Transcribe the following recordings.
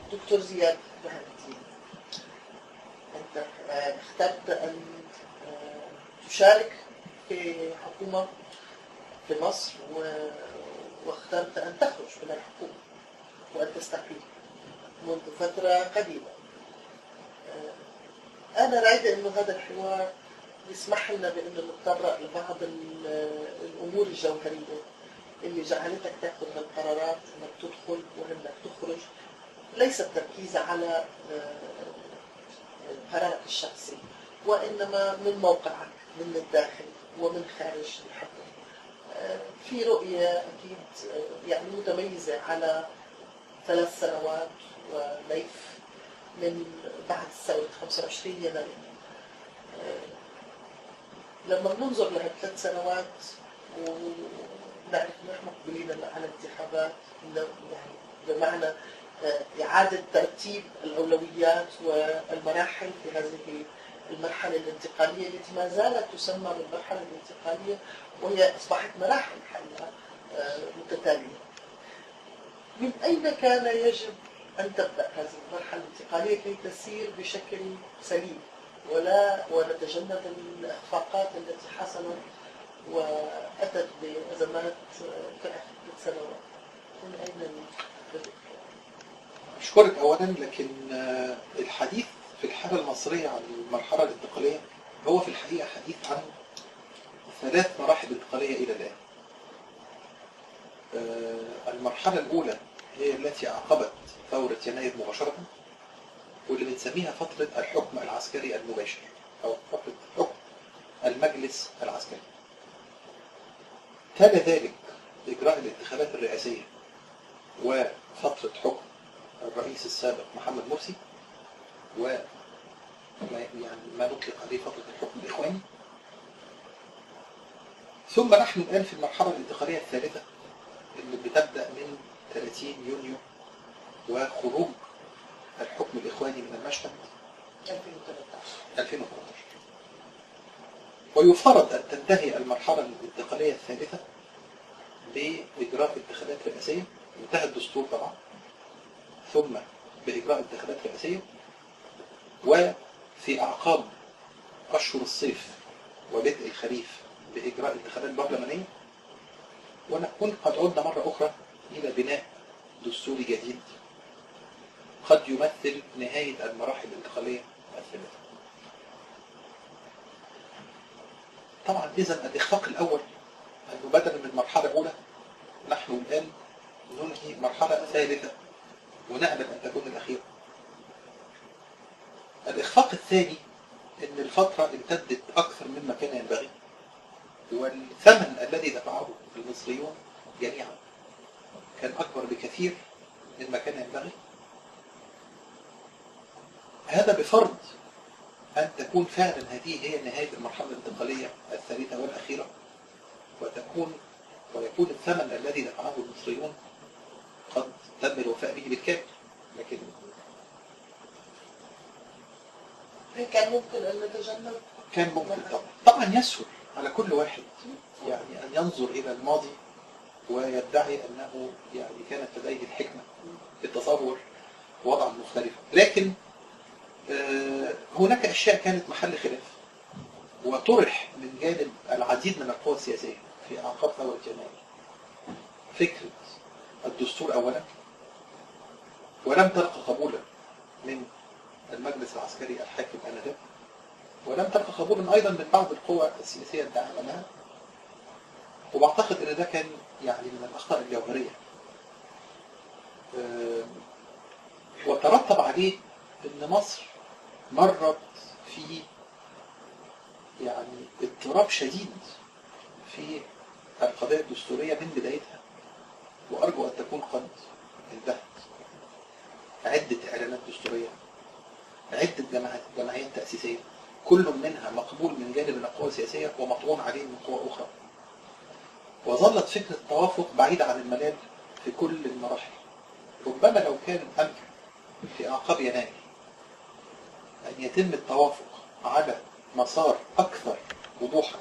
دكتور زياد بهاء الدين، أنت اخترت أن تشارك في حكومة في مصر واخترت أن تخرج من الحكومة وأن تستقيل منذ فترة قليلة. أنا رايدة أنه هذا الحوار يسمح لنا بأنه نتطرق لبعض الأمور الجوهرية اللي جعلتك تأخذ هالقرارات أنك تدخل وأنك تخرج، ليس التركيز على قرارك الشخصي وإنما من موقعك من الداخل ومن خارج الحكم. في رؤية أكيد يعني متميزة على 3 سنوات وليف من بعد ثورة 25 يناير. لما بننظر لهال3 سنوات ونعرف نحن مقبلين على انتخابات، يعني بمعنى إعادة ترتيب الأولويات والمراحل في هذه المرحلة الانتقالية التي ما زالت تسمى بالمرحلة الانتقالية، وهي أصبحت مراحل حقيقة متتالية. من أين كان يجب أن تبدأ هذه المرحلة الانتقالية كي تسير بشكل سليم ونتجنب الإخفاقات التي حصلت وأتت بأزمات في آخر 3 سنوات؟ من أين بدأ؟ أشكرك أولا، لكن الحديث في الحالة المصرية عن المرحلة الانتقالية هو في الحقيقة حديث عن 3 مراحل انتقالية إلى الآن. المرحلة الأولى هي التي أعقبت ثورة يناير مباشرة، واللي بنسميها فترة الحكم العسكري المباشر أو فترة حكم المجلس العسكري. تالي ذلك إجراء الانتخابات الرئاسية وفترة حكم الرئيس السابق محمد مرسي، وما نطلق عليه فترة الحكم الإخواني. ثم نحن الآن في المرحلة الانتقالية الثالثة اللي بتبدأ من 30 يونيو وخروج الحكم الإخواني من المشهد 2013. ويفترض أن تنتهي المرحلة الانتقالية الثالثة بإجراء انتخابات رئاسية، انتهى الدستور طبعا، ثم بإجراء انتخابات رئاسية، وفي أعقاب أشهر الصيف وبدء الخريف بإجراء انتخابات برلمانية، ونكون قد عدنا مرة أخرى إلى بناء دستوري جديد قد يمثل نهاية المراحل الانتقالية الثلاثة. طبعا إذن الإخفاق الأول أنه بدلا من مرحلة أولى نحن الآن ننهي مرحلة ثالثة ونأمل أن تكون الأخيرة. الإخفاق الثاني أن الفترة امتدت أكثر مما كان ينبغي، والثمن الذي دفعه المصريون جميعا كان أكبر بكثير مما كان ينبغي. هذا بفرض أن تكون فعلا هذه هي نهاية المرحلة الانتقالية الثالثة والأخيرة، ويكون الثمن الذي دفعه المصريون قد تم الوفاء به بالكامل. لكن كان ممكن أن نتجنب، كان ممكن طبعا يسهل على كل واحد يعني أن ينظر إلى الماضي ويدعي أنه يعني كانت لديه الحكمة في التصور وضعا مختلفا، لكن هناك أشياء كانت محل خلاف وطرح من جانب العديد من القوى السياسية في أعقاب ثورة يناير. فكرة الدستور أولا، ولم تلقى قبولا من المجلس العسكري الحاكم آنذاك، ولم تلقى قبولا أيضا من بعض القوى السياسية الداعمة لها. وبعتقد أن ده كان يعني من الأخطاء الجوهرية، وترتب عليه أن مصر مرت في يعني اضطراب شديد في القضايا الدستورية من بدايتها، وأرجو أن تكون قد انتهت. عدة إعلانات دستورية، عدة جمعيات تأسيسية، كل منها مقبول من جانب القوى السياسية ومطعون عليه من قوى أخرى، وظلت فكرة التوافق بعيدة عن الملال في كل المراحل. ربما لو كان أمكن في أعقاب يناير أن يتم التوافق على مسار أكثر وضوحا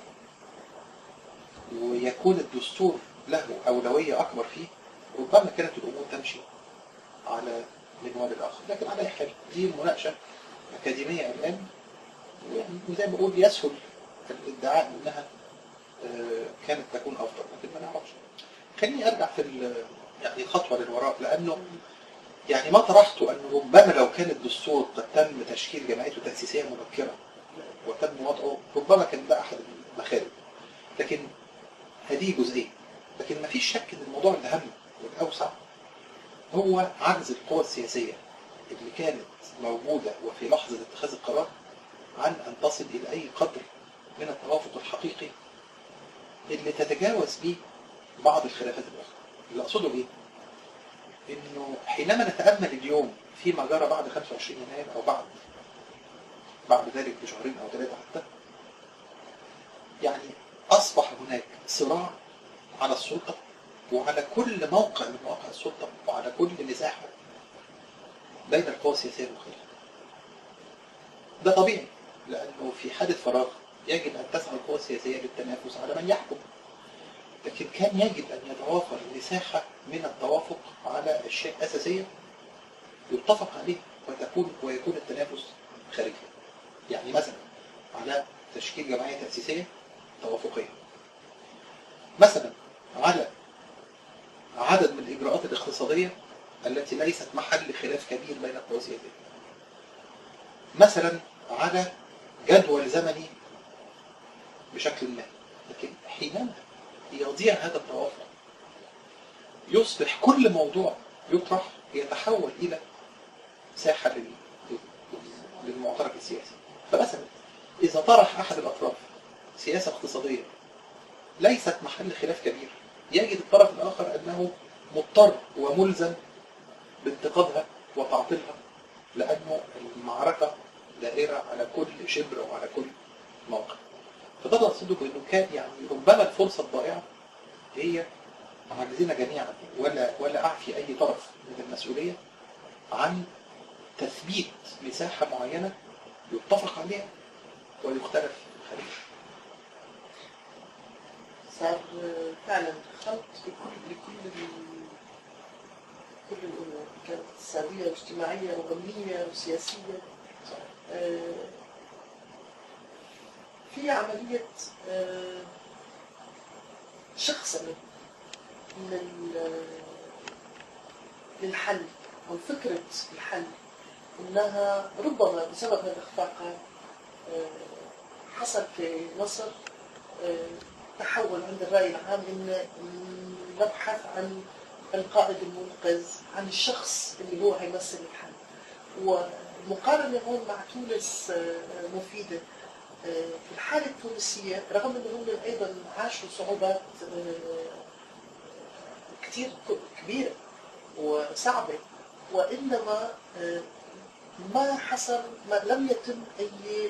ويكون الدستور له أولوية أكبر فيه، ربما كانت الأمور تمشي على من والد آخر. لكن على أي حال دي مناقشة أكاديمية الآن، يعني وزي ما بقول يسهل الادعاء أنها كانت تكون أفضل، لكن ما نعرفش. خليني أرجع في يعني خطوة للوراء، لأنه يعني ما طرحته أنه ربما لو كان الدستور قد تم تشكيل جمعيته تأسيسية مبكرة وتم وضعه، ربما كان ده أحد المخارج. لكن هذه جزئية. لكن ما فيش شك أن الموضوع الأهم والأوسع هو عجز القوى السياسية اللي كانت موجودة وفي لحظة اتخاذ القرار عن أن تصل إلى أي قدر من التوافق الحقيقي اللي تتجاوز به بعض الخلافات الأخرى. اللي أقصده إيه؟ إنه حينما نتأمل اليوم فيما جرى بعد 25 يناير أو بعد ذلك بشهرين أو 3 حتى، يعني أصبح هناك صراع على السلطة وعلى كل موقع من مواقع السلطة وعلى كل مساحة بين القوى السياسية المختلفة. ده طبيعي، لأنه في حالة فراغ يجب أن تسعى القوى السياسية للتنافس على من يحكم. لكن كان يجب أن يتوافر مساحة من التوافق على أشياء أساسية يتفق عليه ويكون التنافس خارجي. يعني مثلا على تشكيل جمعية تأسيسية توافقية، مثلا على عدد من الإجراءات الاقتصادية التي ليست محل خلاف كبير بين القوى السياسية، مثلا على جدول زمني بشكل ما. لكن حينما يضيع هذا التوافق يصبح كل موضوع يطرح يتحول إلى ساحة للمعترك السياسي. فمثلا إذا طرح أحد الأطراف سياسة اقتصادية ليست محل خلاف كبير، يجد الطرف الآخر أنه مضطر وملزم بانتقادها وتعطيلها، لأنه المعركة دائرة على كل شبر وعلى كل موقع. فده أقصده بأنه كان يعني ربما الفرصة الضائعة هي عاجزين جميعا ولا أعفي أي طرف من المسؤولية عن تثبيت مساحة معينة يتفق عليها ويختلف خليها. صار فعلا خلط لكل الأمور، كانت اقتصادية واجتماعية وأمنية وسياسية. في عملية شخصنة للحل أو فكرة الحل، إنها ربما بسبب الإخفاقات حصل في مصر تحول عند الرأي العام إن نبحث عن القائد المنقذ، عن الشخص اللي هو هيمثل الحل. والمقارنة هون مع تونس مفيدة. في الحالة التونسية رغم أنهم أيضا عاشوا صعوبات كتير كبيرة وصعبة، وإنما ما حصل، لم يتم أي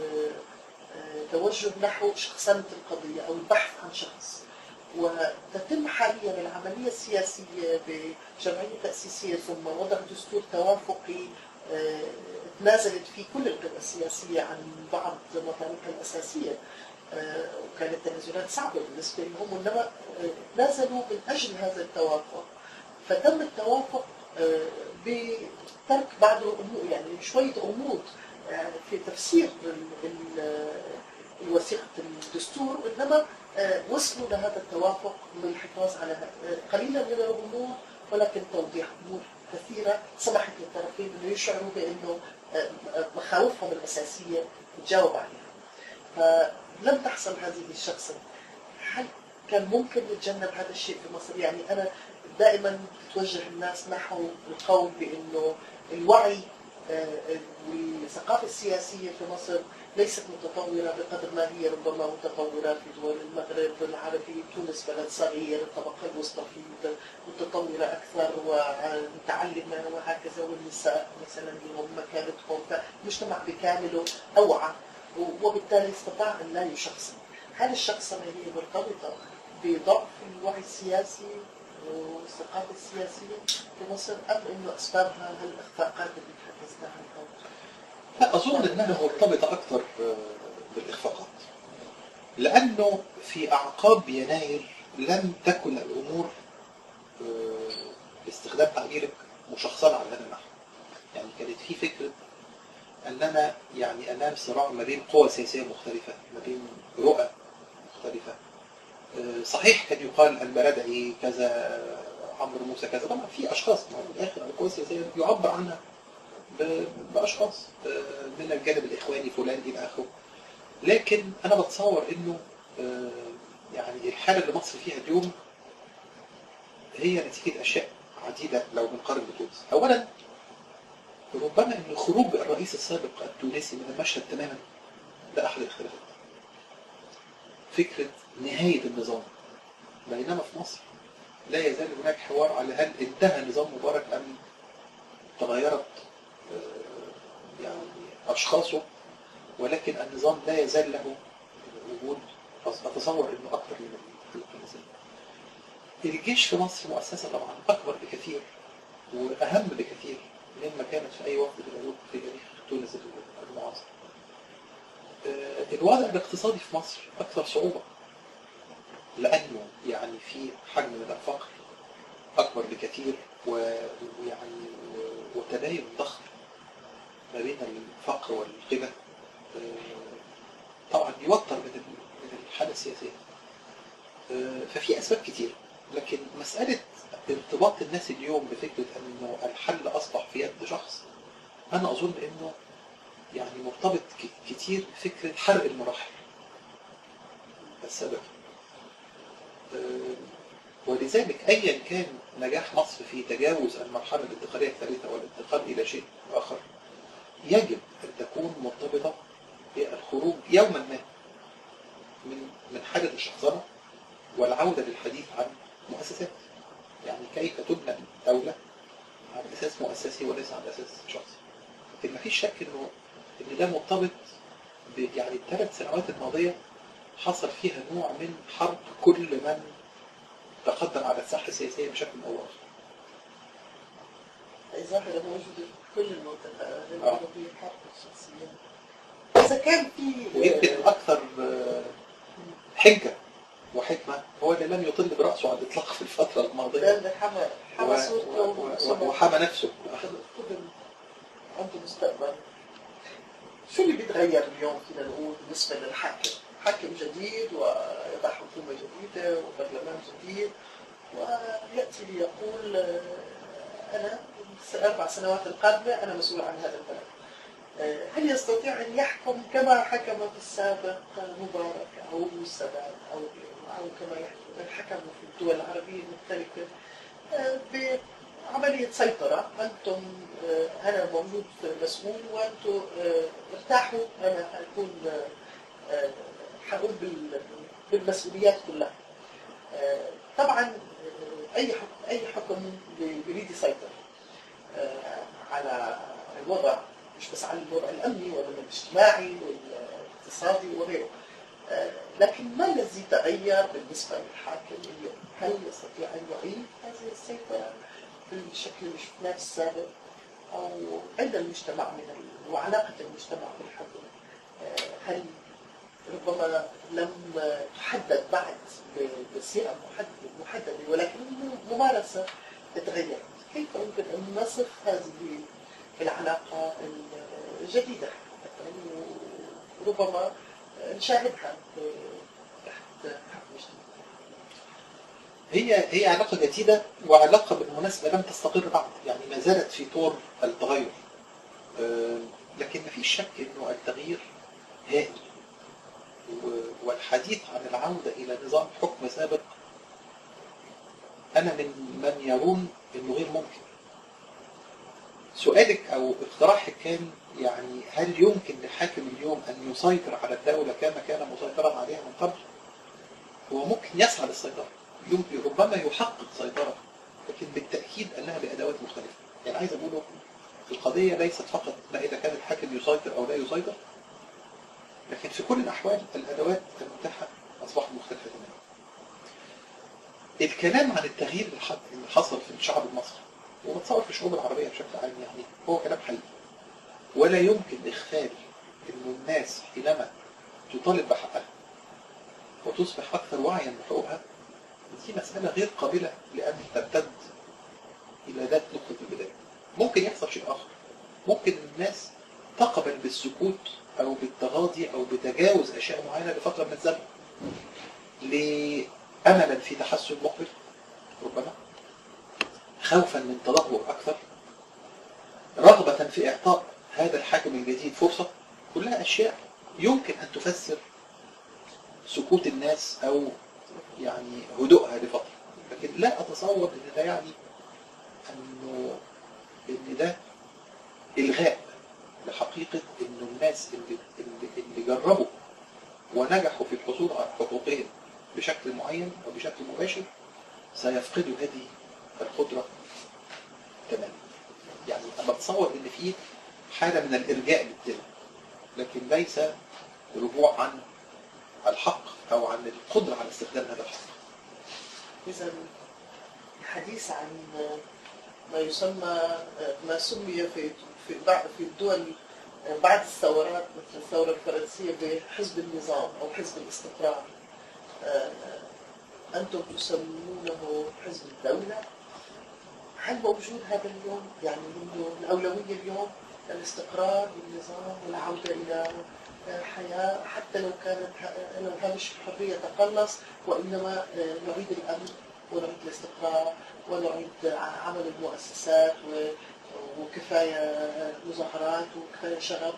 توجه نحو شخصنة القضية أو البحث عن شخص. وتتم حاليا العملية السياسية بجمعية تأسيسية ثم وضع دستور توافقي تنازلت فيه كل القوى السياسية عن بعض مطالبها الأساسية، وكانت تنازلات صعبة بالنسبة لهم، وإنما تنازلوا من أجل هذا التوافق. فتم التوافق بترك بعض الأمور، يعني شوية غموض في تفسير الوثيقة الدستور، وإنما وصلوا لهذا التوافق بالحفاظ على قليلا من الغموض ولكن توضيح أمور كثيرة سمحت للطرفين أنه يشعروا بأنه مخاوفهم الأساسية تجاوب عليها. فلم تحصل هذه الشخصة. هل كان ممكن نتجنب هذا الشيء في مصر؟ يعني أنا دائما توجه الناس نحو القول بأنه الوعي والثقافة السياسية في مصر ليست متطورة بقدر ما هي ربما متطورة في دول المغرب العربي. تونس بلد صغير، الطبقة الوسطى فيه متطورة أكثر ومتعلمة وهكذا، والنساء مثلا لهم مكانتهم، فالمجتمع بكامله أوعى وبالتالي استطاع أن لا يشخصن. هل الشخصنة هي مرتبطة بضعف الوعي السياسي والثقافة السياسية في مصر، أم إنه أسبابها الإخفاقات اللي تحدثنا عنها؟ لا، أظن أنها مرتبطة أكثر بالإخفاقات، لأنه في أعقاب يناير لم تكن الأمور باستخدام تعبيرك مشخصنة على هذا النحو. يعني كانت في فكرة أننا يعني أمام صراع ما بين قوى سياسية مختلفة، ما بين رؤى مختلفة. صحيح كان يقال البرادعي كذا، عمرو موسى كذا، طبعا في أشخاص في الآخر القوى السياسية يعبر عنها بأشخاص من الجانب الإخواني فلان إلى آخره. لكن أنا بتصور إنه يعني الحالة اللي مصر فيها اليوم هي نتيجة أشياء عديدة لو بنقارن بتونس. أولا ربما أن خروج الرئيس السابق التونسي من المشهد تماما ده أحد الاختلافات. فكرة نهاية النظام، بينما في مصر لا يزال هناك حوار على هل انتهى نظام مبارك أم تغيرت يعني أشخاصه، ولكن النظام لا يزال له وجود. أتصور أنه أكثر من التونسية. الجيش في مصر مؤسسة طبعا أكبر بكثير وأهم بكثير مما كانت في أي وقت من الوقت في تاريخ تونس المعاصر. الوضع الاقتصادي في مصر أكثر صعوبة، لأنه يعني في حجم من الفقر أكبر بكثير، ويعني وتباين ضخم ما بين الفقر والغنى، طبعا يوتر من الحالة السياسية. ففي أسباب كتير، لكن مسألة ارتباط الناس اليوم بفكرة أنه الحل أصبح في يد شخص، أنا أظن أنه يعني مرتبط كتير بفكرة حرق المراحل السابقة. ولذلك أيا كان نجاح مصر في تجاوز المرحلة الانتقالية الثالثة والانتقال إلى شيء آخر، يجب أن تكون مرتبطة بالخروج يوما ما من حالة الشخصنة والعودة للحديث عن مؤسسات. يعني كيف تبنى الدولة على أساس مؤسسي وليس على أساس شخصي. لكن ما فيش شك إن ده مرتبط يعني الثلاث سنوات الماضية حصل فيها نوع من حرب كل من تقدم على الساحة السياسية بشكل أو آخر. ظاهرة موجودة في كل المنطقة العربية، حرب الشخصية. إذا كان في ويمكن أكثر حجة وحكمة هو اللي لم يطل برأسه على الإطلاق في الفترة الماضية. ده حمى صورته وحمى نفسه. عنده مستقبل. شو اللي بيتغير اليوم فينا نقول بالنسبة للحاكم؟ حاكم جديد ويضع حكومة جديدة وبرلمان جديد، ويأتي ليقول أنا في ال4 سنوات القادمة أنا مسؤول عن هذا البلد. هل يستطيع أن يحكم كما حكم في السابق مبارك أو السادات أو كما حكم في الدول العربية المختلفة بعملية سيطرة؟ أنتم أنا موجود مسؤول وأنتم ارتاحوا، أنا حقول بالمسؤوليات كلها. طبعا أي حكم بيريد يسيطر على الوضع، مش بس على الوضع الأمني ولا الاجتماعي والاقتصادي وغيره. لكن ما الذي تغير بالنسبة للحاكم اليوم؟ هل يستطيع أن يعيد هذه السيطرة بالشكل اللي شفناه في السابق، أو عند المجتمع وعلاقة المجتمع بالحكم هل ربما لم تحدد بعد بصيغة محددة ولكن الممارسة تتغير؟ كيف يمكن أن نصف هذه العلاقة الجديدة وربما نشاهدها تحت حكم جديد؟ هي علاقة جديدة، وعلاقة بالمناسبة لم تستقر بعد، يعني ما زالت في طور التغير. لكن ما فيش شك إنه التغيير هائل، والحديث عن العودة إلى نظام حكم سابق أنا من يرون إنه غير ممكن. سؤالك أو اقتراحك كان يعني هل يمكن للحاكم اليوم أن يسيطر على الدولة كما كان مسيطرا عليها من قبل؟ هو ممكن يسعى للسيطرة، يمكن ربما يحقق سيطرة، لكن بالتأكيد أنها بأدوات مختلفة. يعني عايز أقوله القضية ليست فقط ما إذا كان الحاكم يسيطر أو لا يسيطر، لكن في كل الأحوال الأدوات المتاحة أصبحت مختلفة تماما. الكلام عن التغيير اللي حصل في الشعب المصري ومتصور في الشعوب العربية بشكل عام يعني هو كلام حقيقي، ولا يمكن إغفال إنه الناس حينما تطالب بحقها وتصبح أكثر وعيا بحقوقها، دي مسألة غير قابلة لأن تمتد إلى ذات نقطة البداية. ممكن يحصل شيء آخر، ممكن الناس تقبل بالسكوت أو بالتغاضي أو بتجاوز أشياء معينة لفترة من الزمن لأملا في تحسن مقبل، ربما خوفا من تدهور أكثر، رغبة في إعطاء هذا الحاكم الجديد فرصة. كلها أشياء يمكن أن تفسر سكوت الناس أو يعني هدوءها لفترة. لكن لا أتصور أن ده يعني إن ده إلغاء لحقيقة إنه الناس اللي جربوا ونجحوا في الحصول على حقوقهم بشكل معين أو بشكل مباشر سيفقدوا هذه القدرة تماما. يعني أنا بتصور إن في حالة من الإرجاء للدين، لكن ليس رجوع عن الحق أو عن القدرة على استخدام هذا الحق. إذا الحديث عن ما يسمى ما سمي في الدول بعد الثورات مثل الثورة الفرنسية بحزب النظام أو حزب الاستقرار، أنتم تسمونه حزب الدولة. هل موجود هذا اليوم؟ يعني إنه الأولوية اليوم الاستقرار والنظام والعودة إلى حياة حتى لو كانت هامش الحرية تقلص، وإنما نعيد الأمن ونعيد الاستقرار ونعيد عمل المؤسسات وكفاية مظاهرات وكفاية شغب.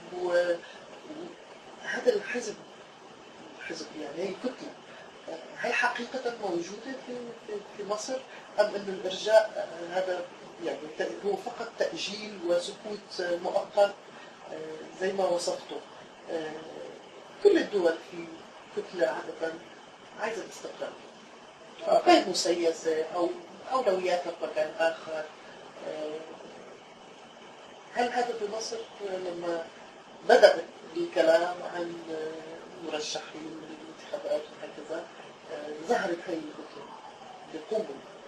وهذا الحزب يعني هي كتلة، هي حقيقة موجودة في مصر، أم أن الإرجاء هذا يعني هو فقط تأجيل وسكوت مؤقت زي ما وصفته؟ كل الدول في كتلة عادة عايزة الاستقرار غير مسيسة أو أولوياتها في مكان آخر. هل هذا في مصر لما بدأ الكلام عن مرشحين للانتخابات وهكذا ظهرت هذه الكتلة بقوة؟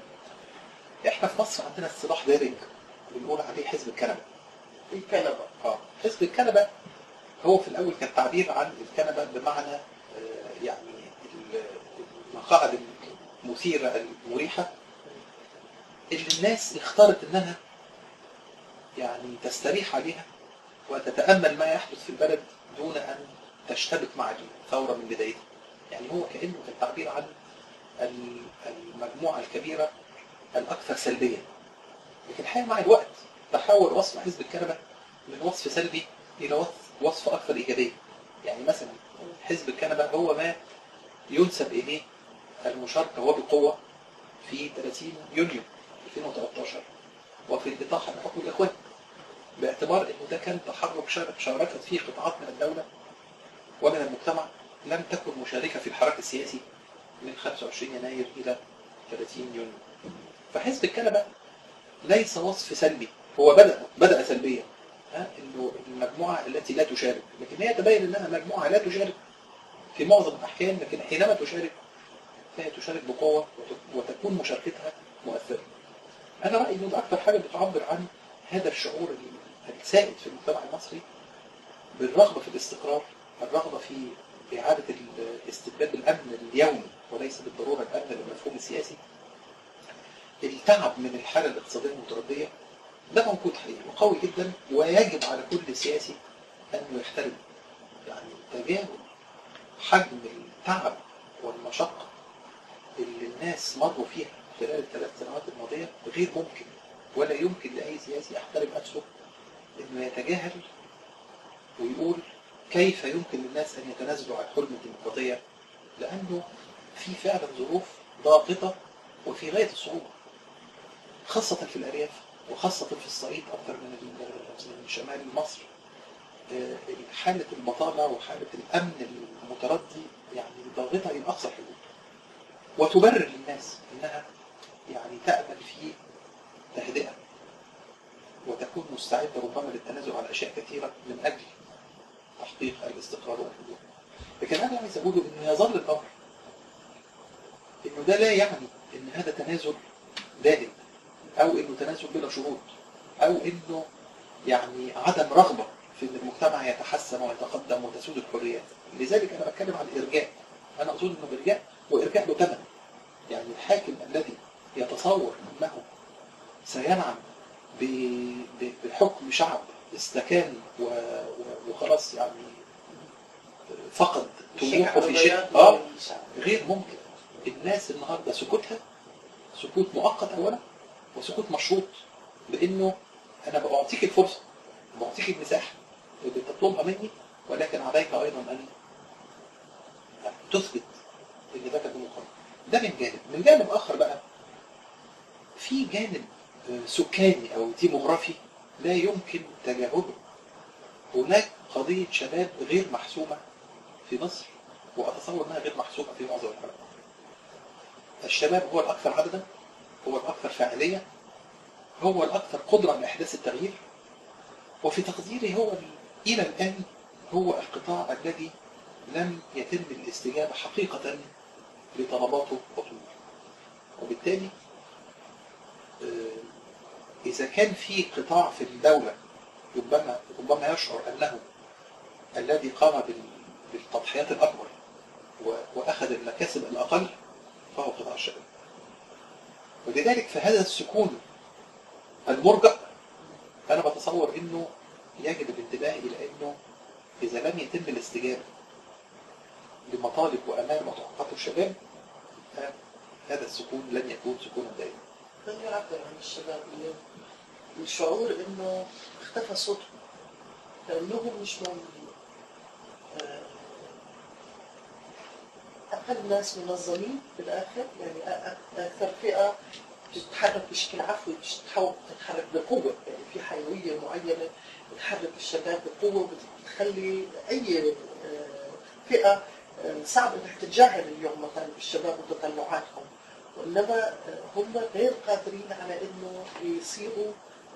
احنا في مصر عندنا اصطلاح دارج بنقول عليه حزب الكنبة. الكنبة. حزب الكنبة هو في الأول كان تعبير عن الكنبة بمعنى يعني المقاعد المثيرة المريحة اللي الناس اختارت انها يعني تستريح عليها وتتأمل ما يحدث في البلد دون أن تشتبك مع الثورة من بدايتها. يعني هو كأنه كان تعبير عن المجموعة الكبيرة الأكثر سلبية. لكن الحقيقة مع الوقت تحول وصف حزب الكنبة من وصف سلبي إلى وصف أكثر إيجابية. يعني مثلا حزب الكنبة هو ما ينسب إليه المشاركة وبقوة في 30 يونيو 2013 وفي الإطاحة بحكم الإخوان، باعتبار أنه ده كان تحرك شاركت فيه قطاعات من الدولة ومن المجتمع لم تكن مشاركة في الحراك السياسي من 25 يناير إلى 30 يونيو. فحزب الكنبة ليس وصف سلبي، هو بدأ سلبيا، إنه المجموعة التي لا تشارك، لكن هي تبين أنها مجموعة لا تشارك في معظم الأحيان، لكن حينما تشارك فهي تشارك بقوة وتكون مشاركتها مؤثرة. أنا رأيي أنه أكثر حاجة بتعبر عن هذا الشعور السائد في المجتمع المصري بالرغبة في الاستقرار، الرغبة في إعادة استبداد الأمن اليومي وليس بالضرورة الأمن بالمفهوم السياسي. التعب من الحالة الاقتصادية المتردية ده موجود حقيقي وقوي جدا، ويجب على كل سياسي أنه يحترم يعني تجاهل حجم التعب والمشقة اللي الناس مروا فيها خلال ال3 سنوات الماضية غير ممكن، ولا يمكن لأي سياسي يحترم نفسه إنه يتجاهل ويقول كيف يمكن للناس أن يتنازلوا عن حلم الديمقراطية، لأنه في فعلا ظروف ضاغطة وفي غاية الصعوبة، خاصة في الأرياف وخاصة في الصعيد أكثر من شمال مصر. حالة البطالة وحالة الأمن المتردي يعني ضاغطة إلى أقصى الحدود، وتبرر للناس أنها يعني تأمل في تهدئة وتكون مستعدة ربما للتنازل عن أشياء كثيرة من أجل تحقيق الاستقرار والهدوء. لكن أنا عايز أقوله أنه يظل الأمر أنه ده لا يعني أن هذا تنازل دائم أو أنه تنازل بلا شروط أو أنه يعني عدم رغبة في أن المجتمع يتحسن ويتقدم وتسود الحريات. لذلك أنا بتكلم عن الإرجاء. أنا أظن أنه الإرجاء وإرجاء له ثمن. يعني الحاكم الذي يتصور أنه سينعم بحكم شعب استكان وخلاص يعني فقد طموحه في شيء غير ممكن. الناس النهارده سكوتها سكوت مؤقت اولا، وسكوت مشروط بانه انا بعطيك الفرصه، بعطيك المساحه اللي تطلبها مني، ولكن عليك ايضا ان تثبت ان ده كان مقرر. ده من جانب. من جانب اخر بقى في جانب سكاني او ديموغرافي لا يمكن تجاهله. هناك قضيه شباب غير محسومه في مصر، واتصور انها غير محسومه في معظم البلاد. الشباب هو الاكثر عددا، هو الاكثر فاعليه، هو الاكثر قدره على احداث التغيير، وفي تقديري هو الى الان هو القطاع الذي لم يتم الاستجابه حقيقه لطلباته وطموحه. وبالتالي إذا كان في قطاع في الدولة ربما يشعر أنه الذي قام بالتضحيات الأكبر وأخذ المكاسب الأقل، فهو قطاع الشباب. ولذلك فهذا السكون المرجع أنا بتصور أنه يجب الانتباه إلى أنه إذا لم يتم الاستجابة لمطالب وأمال وتحققات الشباب، هذا السكون لن يكون سكونا دائما. من يعبر عن الشباب اليوم؟ الشعور انه اختفى صوتهم، كانهم مش موجودين. اقل ناس منظمين بالاخر، يعني اكثر فئه بتتحرك بشكل عفوي، بتتحرك بقوه، يعني في حيويه معينه بتحرك الشباب بقوه، بتخلي اي فئه صعب انها تتجاهل اليوم مطالب الشباب وتطلعاتهم، وانما هم غير قادرين على انه يصيغوا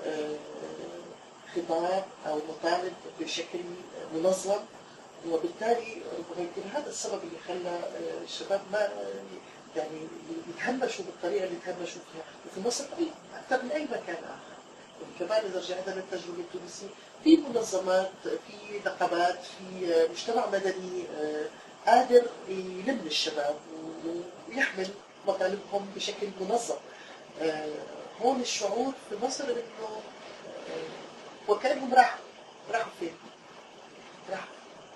خطاب او مطالب بشكل منظم. وبالتالي يمكن هذا السبب اللي خلى الشباب ما يعني يتهمشوا بالطريقه اللي تهمشوا فيها، وفي مصر اكثر من اي مكان اخر. كمان اذا رجعنا للتجربه التونسيه، في منظمات، في نقابات، في مجتمع مدني قادر يلم الشباب ويحمل مطالبهم بشكل منظم. هون الشعور في مصر انه وكانهم راحوا فين؟ راحوا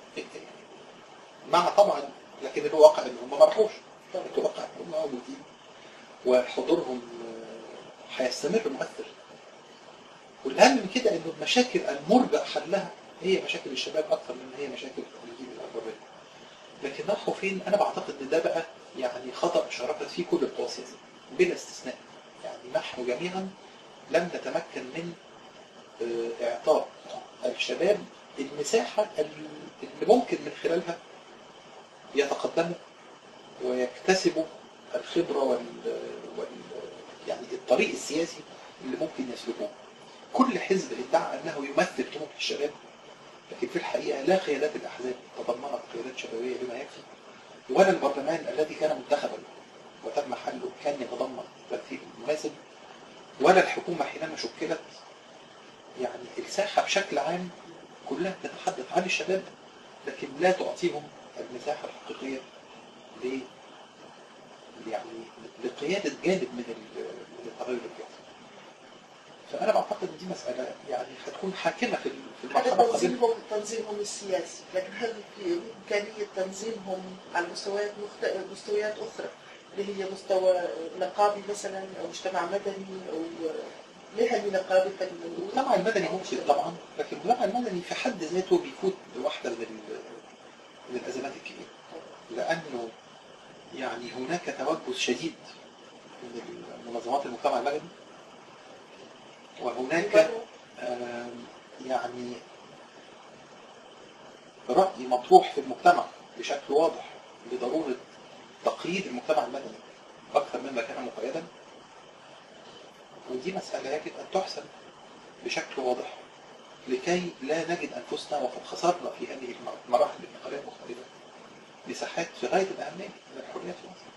مع طبعا، لكن الواقع ان هم ما راحوش. الواقع ان هم موجودين وحضورهم هيستمر مؤثر. والاهم من كده انه المشاكل المرجع حلها هي مشاكل الشباب اكثر من هي مشاكل الجيل الاكبر. لكن راحوا فين؟ انا بعتقد ان ده بقى يعني خطأ شاركت فيه كل القوى السياسية بلا استثناء. يعني نحن جميعا لم نتمكن من اعطاء الشباب المساحة اللي ممكن من خلالها يتقدموا ويكتسبوا الخبرة يعني الطريق السياسي اللي ممكن يسلكوه. كل حزب ادعى انه يمثل طموح الشباب، لكن في الحقيقة لا قيادات الاحزاب تضمنت قيادات شبابية بما يكفي، ولا البرلمان الذي كان منتخبا وتم حله كان يتضمن ترتيب مناسب، ولا الحكومة حينما شكلت. يعني الساحة بشكل عام كلها تتحدث عن الشباب، لكن لا تعطيهم المساحة الحقيقية يعني لقيادة جانب من التغير اللي بيحصل. فأنا بعتقد إن دي مسألة يعني هتكون حاكمة في المرحلة القادمة. تنظيمهم السياسي، لكن هل في إمكانية تنظيمهم على مستويات أخرى، اللي هي مستوى نقابي مثلا أو مجتمع مدني أو مهني نقابي؟ المجتمع المدني ممكن طبعا، لكن المجتمع المدني في حد ذاته بيفوت بواحدة من الأزمات الكبيرة، لأنه يعني هناك توجه شديد من منظمات المجتمع المدني، وهناك يعني رأي مطروح في المجتمع بشكل واضح بضرورة تقييد المجتمع المدني أكثر مما كان مقيدا. ودي مسألة يجب أن تحسن بشكل واضح لكي لا نجد أنفسنا وقد خسرنا في هذه المراحل الانتقالية المختلفة مساحات في غاية الأهمية من الحريات في مصر.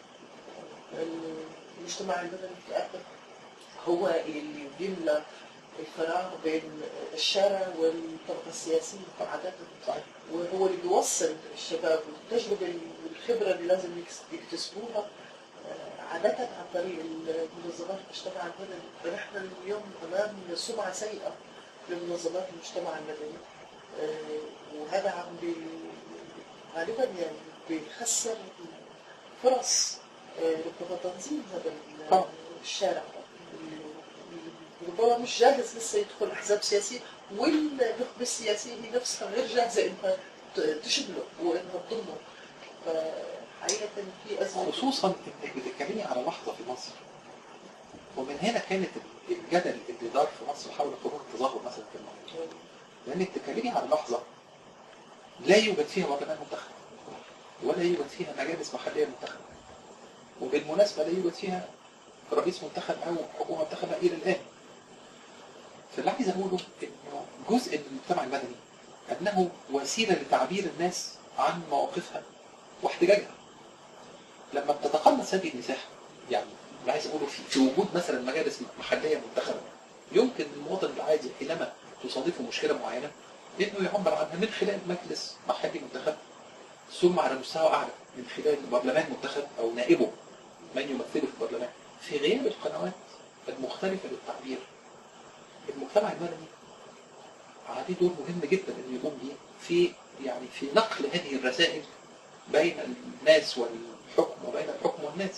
المجتمع المدني في الآخر هو اللي بيملى الفراغ بين الشارع والطبقة السياسية عادة، وهو اللي بيوصل الشباب والتجربة والخبرة اللي لازم يكتسبوها عادة عن طريق المنظمات المجتمع المدني. فنحن اليوم أمام سمعة سيئة لمنظمات المجتمع المدني، وهذا غالبا يعني بيخسر فرص لتنظيم هذا الشارع اللي ربما مش جاهز لسه يدخل احزاب سياسيه، والنخبه السياسيه هي نفسها غير جاهزه انها تشمله وانها تضمه. فحقيقه في ازمه، خصوصا انك بتتكلمي على لحظه في مصر، ومن هنا كانت الجدل اللي دار في مصر حول قانون التظاهر مثلا في الموضوع، لانك بتتكلمي على لحظه لا يوجد فيها برلمان منتخب ولا يوجد فيها مجالس محليه منتخبه، وبالمناسبه لا يوجد فيها رئيس منتخب او حكومه منتخبه الى الان. فاللي عايز اقوله انه جزء من المجتمع المدني انه وسيله لتعبير الناس عن مواقفها واحتجاجها. لما بتتقلص هذه المساحه، يعني اللي عايز اقوله في وجود مثلا مجالس محليه منتخبه، يمكن المواطن العادي حينما تصادفه مشكله معينه انه يعبر عنها من خلال مجلس محلي منتخب، ثم على مستوى اعلى من خلال برلمان منتخب او نائبه من يمثله في البرلمان. في غياب القنوات المختلفه للتعبير، المجتمع المدني عليه دور مهم جدا انه يقوم به في نقل هذه الرسائل بين الناس والحكم وبين الحكم والناس.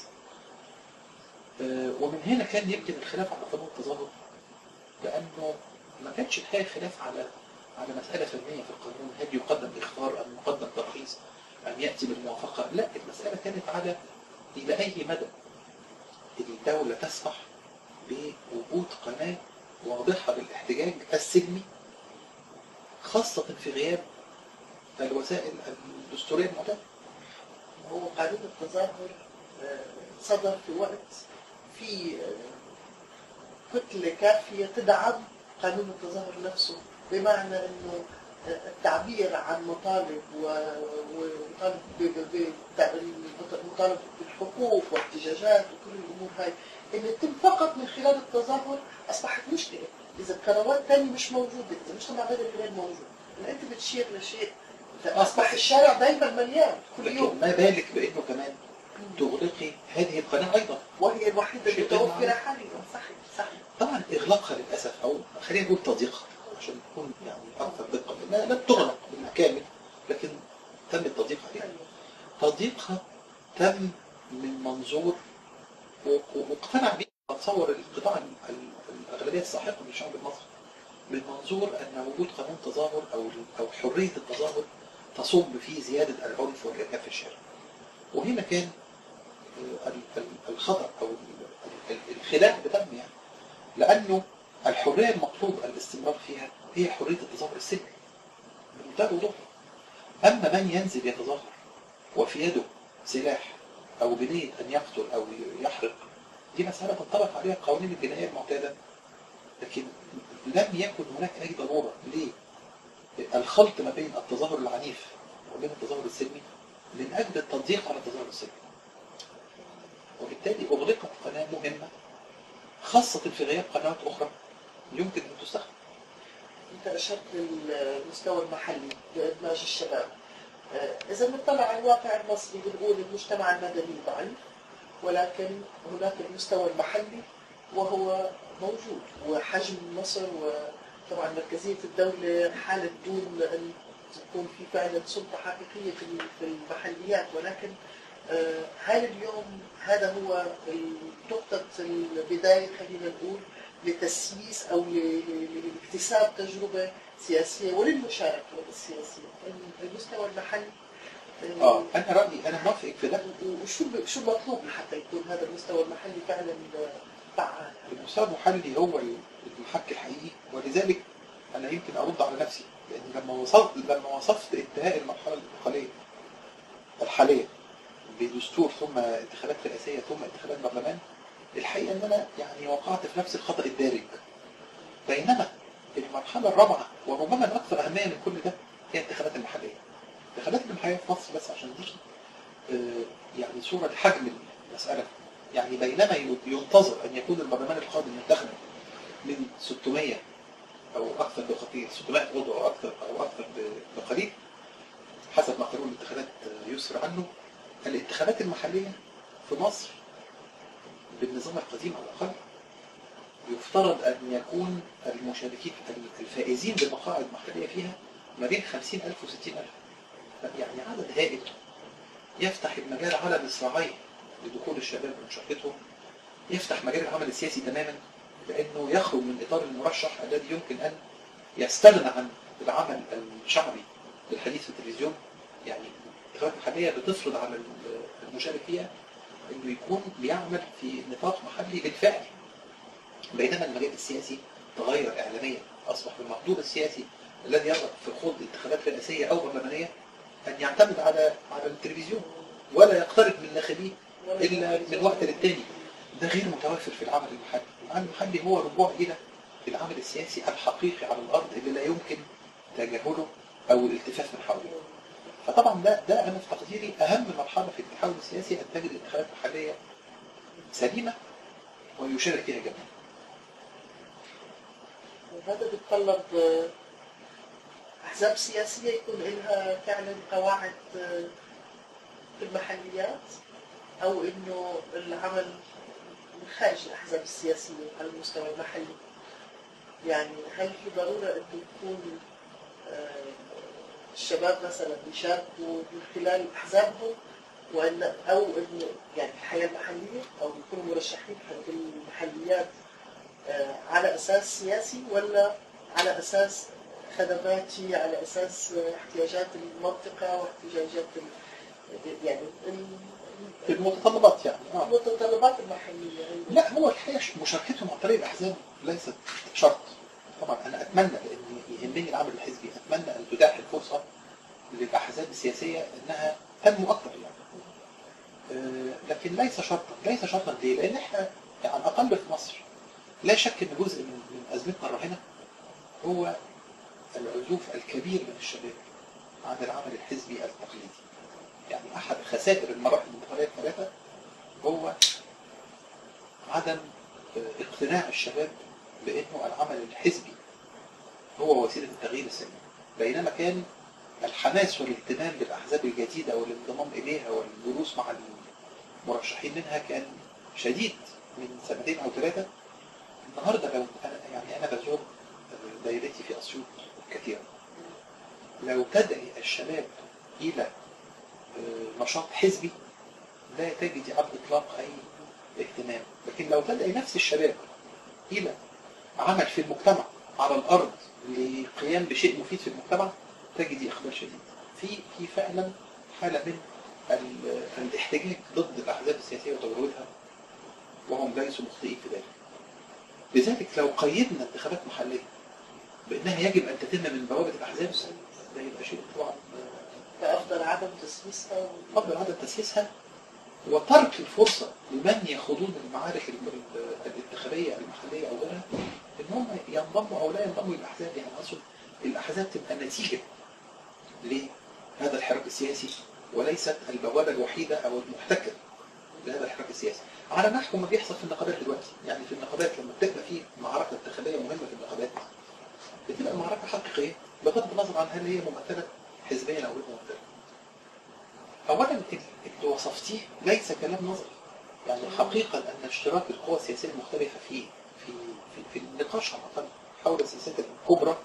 ومن هنا كان يمكن الخلاف على قانون التظاهر، لانه ما كانش الحقيقه خلاف على مساله فنيه في القانون، هل يقدم اخطار ام يقدم ترخيص ام ياتي بالموافقه. لا، المساله كانت على الى اي مدى الدوله تسمح بوجود قناه واضحه للاحتجاج السلمي، خاصه في غياب الوسائل الدستوريه المعتاده. هو قانون التظاهر صدر في وقت في كتلة كافية تدعم قانون التظاهر نفسه، بمعنى انه التعبير عن مطالب مطالب بالحقوق واحتجاجات وكل الامور هاي ان يتم فقط من خلال التظاهر اصبحت مشكلة. اذا القنوات الثانية مش موجودة، اذا المجتمع المدني غير موجود، انت بتشير لشيء اصبح الشارع دايما مليان كل يوم. ما بالك بانه كمان تغلقي هذه القناه ايضا وهي الوحيده اللي متوفره حاليا. صحيح. طبعا اغلاقها للاسف، او خلينا نقول تضييقها عشان نكون يعني اكثر دقه، لانها لم تغلق بالكامل لكن تم التضييق عليها. تضييقها تم من منظور واقتنع به اتصور القطاع الاغلبيه الساحقه من الشعب المصري، من منظور ان وجود قانون تظاهر او حريه التظاهر تصب في زياده العنف والارهاب في الشارع. وهنا كان الخطأ او الخلاف بتم، يعني لانه الحريه المطلوب الاستمرار فيها هي حريه التظاهر السلمي بمنتهى الوضوح. اما من ينزل يتظاهر وفي يده سلاح او بنيه ان يقتل او يحرق، دي مساله تنطبق عليها قوانين الجنائيه المعتاده، لكن لم يكن هناك اي ضروره للخلط ما بين التظاهر العنيف وبين التظاهر السلمي من اجل التضييق على التظاهر السلمي. وبالتالي اغلقت قناه مهمه، خاصه في غياب قنوات اخرى يمكن ان تستخدم. انت اشرت للمستوى المحلي بادماج الشباب. اذا نطلع على الواقع المصري بنقول المجتمع المدني ضعيف، ولكن هناك المستوى المحلي وهو موجود، وحجم مصر وطبعا مركزيه الدوله حالت دون ان تكون في فعلا سلطه حقيقيه في المحليات. ولكن هل اليوم هذا هو نقطه البدايه خلينا نقول لتسييس او لاكتساب تجربه سياسيه وللمشاركه السياسيه المستوى المحلي؟ انا رايي انا موافق في ده. وشو المطلوب لحتى يكون هذا المستوى المحلي فعلا فعال؟ المستوى المحلي هو المحك الحقيقي، ولذلك انا يمكن ارد على نفسي، لان لما وصفت انتهاء المرحله الانتقاليه الحاليه بدستور ثم انتخابات رئاسيه ثم انتخابات برلمان، الحقيقه ان انا يعني وقعت في نفس الخطا الدارج. بينما المرحله الرابعه وربما الاكثر اهميه من كل ده هي الانتخابات المحليه. الانتخابات المحليه في مصر، بس عشان دي يعني صوره لحجم المساله، يعني بينما ينتظر ان يكون البرلمان القادم منتخب من 600 او اكثر بقليل، 600 عضو او اكثر بقليل حسب ما قانون الانتخابات يسر عنه. الانتخابات المحليه في مصر بالنظام القديم على الاقل يفترض أن يكون المشاركين الفائزين بمقاعد محلية فيها ما بين 50,000 و 60,000. يعني عدد هائل يفتح المجال على الإسرائيلي لدخول الشباب ومشاركتهم، يفتح مجال العمل السياسي تماما، لأنه يخرج من إطار المرشح الذي يمكن أن يستغنى عن العمل الشعبي بالحديث في التلفزيون. يعني الانتخابات المحلية بتفرض على المشارك فيها أنه يكون بيعمل في نطاق محلي بالفعل، بينما المجال السياسي تغير إعلاميا، أصبح بالمطلوب السياسي الذي يرغب في خوض انتخابات رئاسية أو برلمانية أن يعتمد على التلفزيون ولا يقترب من ناخبيه إلا من وقت للتاني. ده غير متوفر في العمل المحلي. العمل المحلي هو رجوع إلى العمل السياسي الحقيقي على الأرض اللي لا يمكن تجاهله أو الالتفاف من حوله. فطبعا ده أنا في تقديري أهم مرحلة في التحول السياسي، أن تجد الانتخابات المحلية سليمة ويشارك فيها جميعا. وهذا بيتطلب أحزاب سياسية يكون لها فعلا قواعد في المحليات، أو إنه العمل من خارج الأحزاب السياسية على المستوى المحلي. يعني هل في ضرورة إنه يكون الشباب مثلا يشاركوا من خلال أحزابهم، أو إنه يعني في الحياة المحلية، أو يكونوا مرشحين في المحليات على أساس سياسي، ولا على أساس خدماتي، على أساس احتياجات المنطقة واحتياجات يعني المتطلبات، يعني المتطلبات المحلية. لا، هو الحقيقة مشاركتهم عن طريق الأحزاب ليست شرط. طبعا أنا أتمنى، لأن يهمني العمل الحزبي، أتمنى أن تتاح الفرصة للأحزاب السياسية أنها تنمو أكثر يعني. لكن ليس شرطا ليه؟ لأن احنا على الأقل في مصر لا شك أن جزء من أزمتنا الراهنة هو العزوف الكبير من الشباب عن العمل الحزبي التقليدي. يعني أحد خسائر المراحل الانتقالية الثلاثة هو عدم اقتناع الشباب بأنه العمل الحزبي هو وسيلة التغيير السلمي، بينما كان الحماس والاهتمام بالأحزاب الجديدة والانضمام إليها والجلوس مع المرشحين منها كان شديد من 2 أو 3. النهاردة لو أنا بزور دائرتي في أسيوط كثيرا، لو تدعي الشباب إلى نشاط حزبي لا تجد على الإطلاق أي اهتمام، لكن لو تدعي نفس الشباب إلى عمل في المجتمع على الأرض للقيام بشيء مفيد في المجتمع تجد إقبال شديد. في فعلا حالة من الاحتجاج ضد الأحزاب السياسية وتجربتها، وهم ليسوا مخطئين في ذلك. لذلك لو قيدنا انتخابات محلية بأنها يجب أن تتم من بوابة الأحزاب ده يبقى شيء طبعا فأفضل عدم تسييسها، وترك الفرصة لمن يخوضون المعارك الانتخابية المحلية أو غيرها إن هم ينضموا أو لا ينضموا للأحزاب. يعني أصل الأحزاب تبقى نتيجة لهذا الحراك السياسي، وليست البوابة الوحيدة أو المحتكر لهذا الحراك السياسي، على نحو ما بيحصل في النقابات دلوقتي. يعني في النقابات لما بتبقى في معركة انتخابية مهمة في النقابات بتبقى معركة حقيقية بغض النظر عن هل هي ممثلة حزبيا أو غير ممثلة. أولا اللي وصفتيه ليس كلام نظري، يعني حقيقة أن اشتراك القوى السياسية المختلفة في النقاش على الأقل حول السياسات الكبرى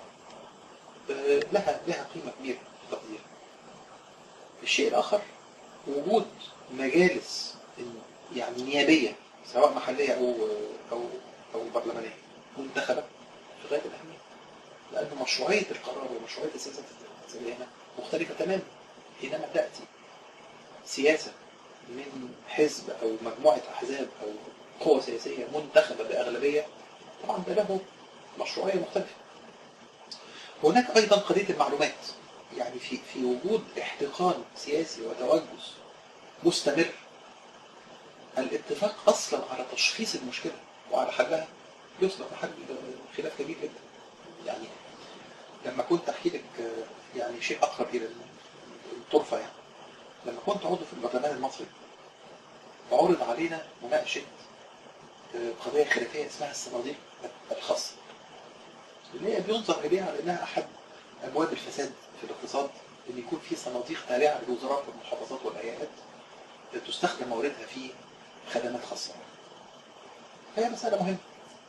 لها قيمة كبيرة في تقديري. الشيء الآخر وجود مجالس يعني نيابية سواء محلية أو برلمانية منتخبة في غاية الأهمية، لأن مشروعية القرار ومشروعية السياسات السياسية هنا مختلفة تماما. حينما تأتي سياسة من حزب أو مجموعة أحزاب أو قوة سياسية منتخبة بأغلبية، طبعا ده له مشروعية مختلفة. هناك أيضا قضية المعلومات، يعني في وجود احتقان سياسي وتوجس مستمر، الاتفاق أصلا على تشخيص المشكلة وعلى حلها يصبح محل خلاف كبير جدا. يعني لما كنت أحكي لك يعني شيء أقرب إلى الطرفة، يعني لما كنت عضو في البرلمان المصري عرض علينا مناقشة قضية خلافية اسمها الصناديق الخاصة، اللي هي بينظر إليها على أنها أحد أبواب الفساد في الاقتصاد، أن يكون في صناديق تابعة للوزارات والمحافظات والهيئات تستخدم مواردها في خدمات خاصة. هي مسألة مهمة.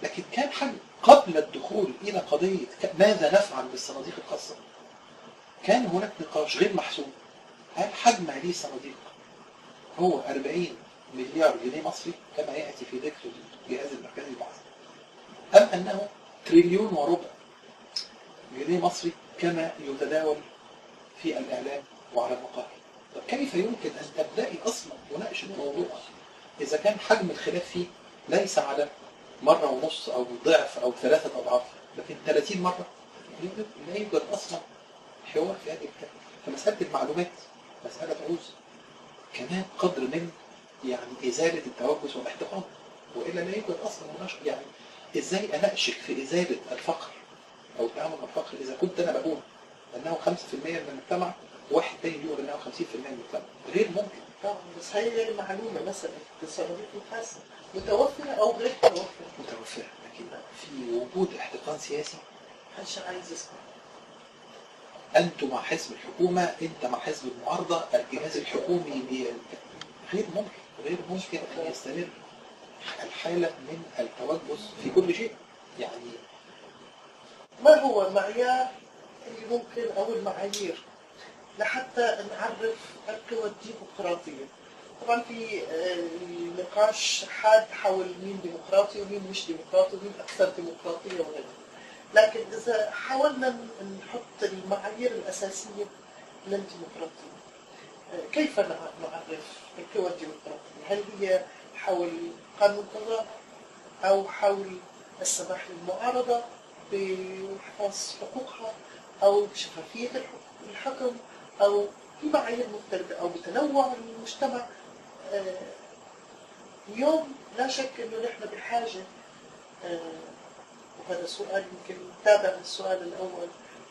لكن كان حل قبل الدخول إلى قضية ماذا نفعل بالصناديق الخاصة. كان هناك نقاش غير محسوم، هل حجم هذه الصناديق هو 40 مليار جنيه مصري كما يأتي في ذكر الجهاز المركزي للبحث، أم أنه تريليون وربع جنيه مصري كما يتداول في الإعلام وعلى المقاهي. طب كيف يمكن أن تبدأي أصلا مناقشة الموضوع إذا كان حجم الخلاف فيه ليس على مرة ونص أو ضعف أو 3 أضعاف، لكن 30 مرة؟ لا يوجد أصلا حوار في هذه الكلام. فمسألة المعلومات مسألة تعوز كمان قدر من يعني إزالة التوجس والاحتقان، وإلا لا يوجد أصلا مناقشة. يعني إزاي أناقشك في إزالة الفقر أو التعامل مع الفقر إذا كنت أنا بقول أنه 5% من المجتمع وواحد تاني يقول أنه 50% من المجتمع؟ غير ممكن. طبعا، بس هي المعلومة مثلا الصناديق الخاصة متوفرة أو غير متوفرة؟ متوفرة، لكن في وجود احتقان سياسي محدش عايز يسمع. أنتم مع حزب الحكومة، أنت مع حزب المعارضة، الجهاز الحكومي غير ممكن أن يستمر الحالة من التوجس في كل شيء. يعني ما هو المعيار اللي ممكن أو المعايير لحتى نعرف القوى الديمقراطية؟ طبعا في نقاش حاد حول مين ديمقراطي ومين مش ديمقراطي ومين أكثر ديمقراطية وغيره، لكن إذا حاولنا نحط المعايير الأساسية للديمقراطية، كيف نعرف القوى الديمقراطية؟ هل هي حول قانون القضاء أو حول السماح للمعارضة بحفاظ حقوقها أو بشفافية الحكم أو في معايير مختلفة أو بتنوع المجتمع؟ اليوم لا شك أنه نحن بحاجة، وهذا سؤال يمكن تابع للسؤال الأول،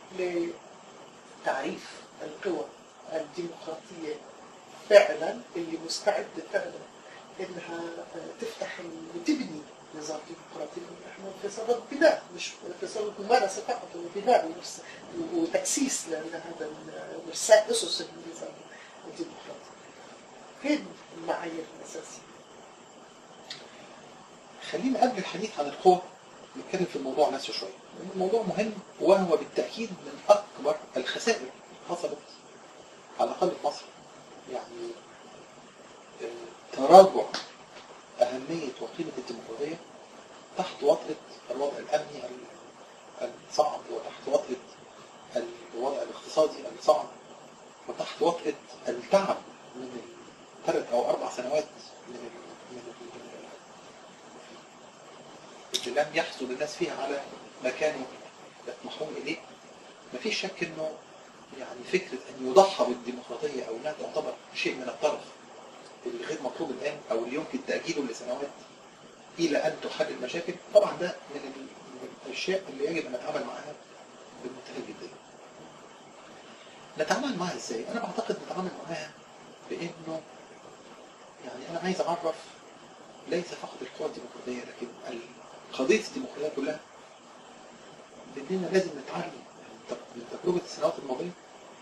لتعريف القوى الديمقراطية فعلا اللي مستعدة فعلا إنها تفتح وتبني نظام ديمقراطي. نحن في صدد بناء، مش في صدد ممارسة فقط، وبناء وتأسيس لهذا وإرساء أسس النظام الديمقراطي. فين المعايير الأساسية؟ خلينا قبل الحديث عن القوى نتكلم في الموضوع نفسه شوية، لأن الموضوع مهم وهو بالتأكيد من أكبر الخسائر حصلت على الأقل في مصر. يعني تراجع أهمية وقيمة الديمقراطية تحت وطأة الوضع الأمني الصعب، وتحت وطأة الوضع الاقتصادي الصعب، وتحت وطأة التعب من 3 أو 4 سنوات من اللي لم يحصل الناس فيها على ما كانوا يطمحون إليه. مفيش شك إنه يعني فكرة أن يضحى بالديمقراطية أو أنها تعتبر شيء من الطرف اللي غير مطلوب الآن أو اللي يمكن تأجيله لسنوات إلى أن تحل المشاكل، طبعا ده من الأشياء اللي يجب أن نتعامل معها بمنتهى الجدية. نتعامل معها إزاي؟ أنا بعتقد نتعامل معها بأنه يعني أنا عايز أعرف ليس فقط القوى الديمقراطية لكن قضية الديمقراطية كلها، بأننا لازم نتعلم من تجربة السنوات الماضية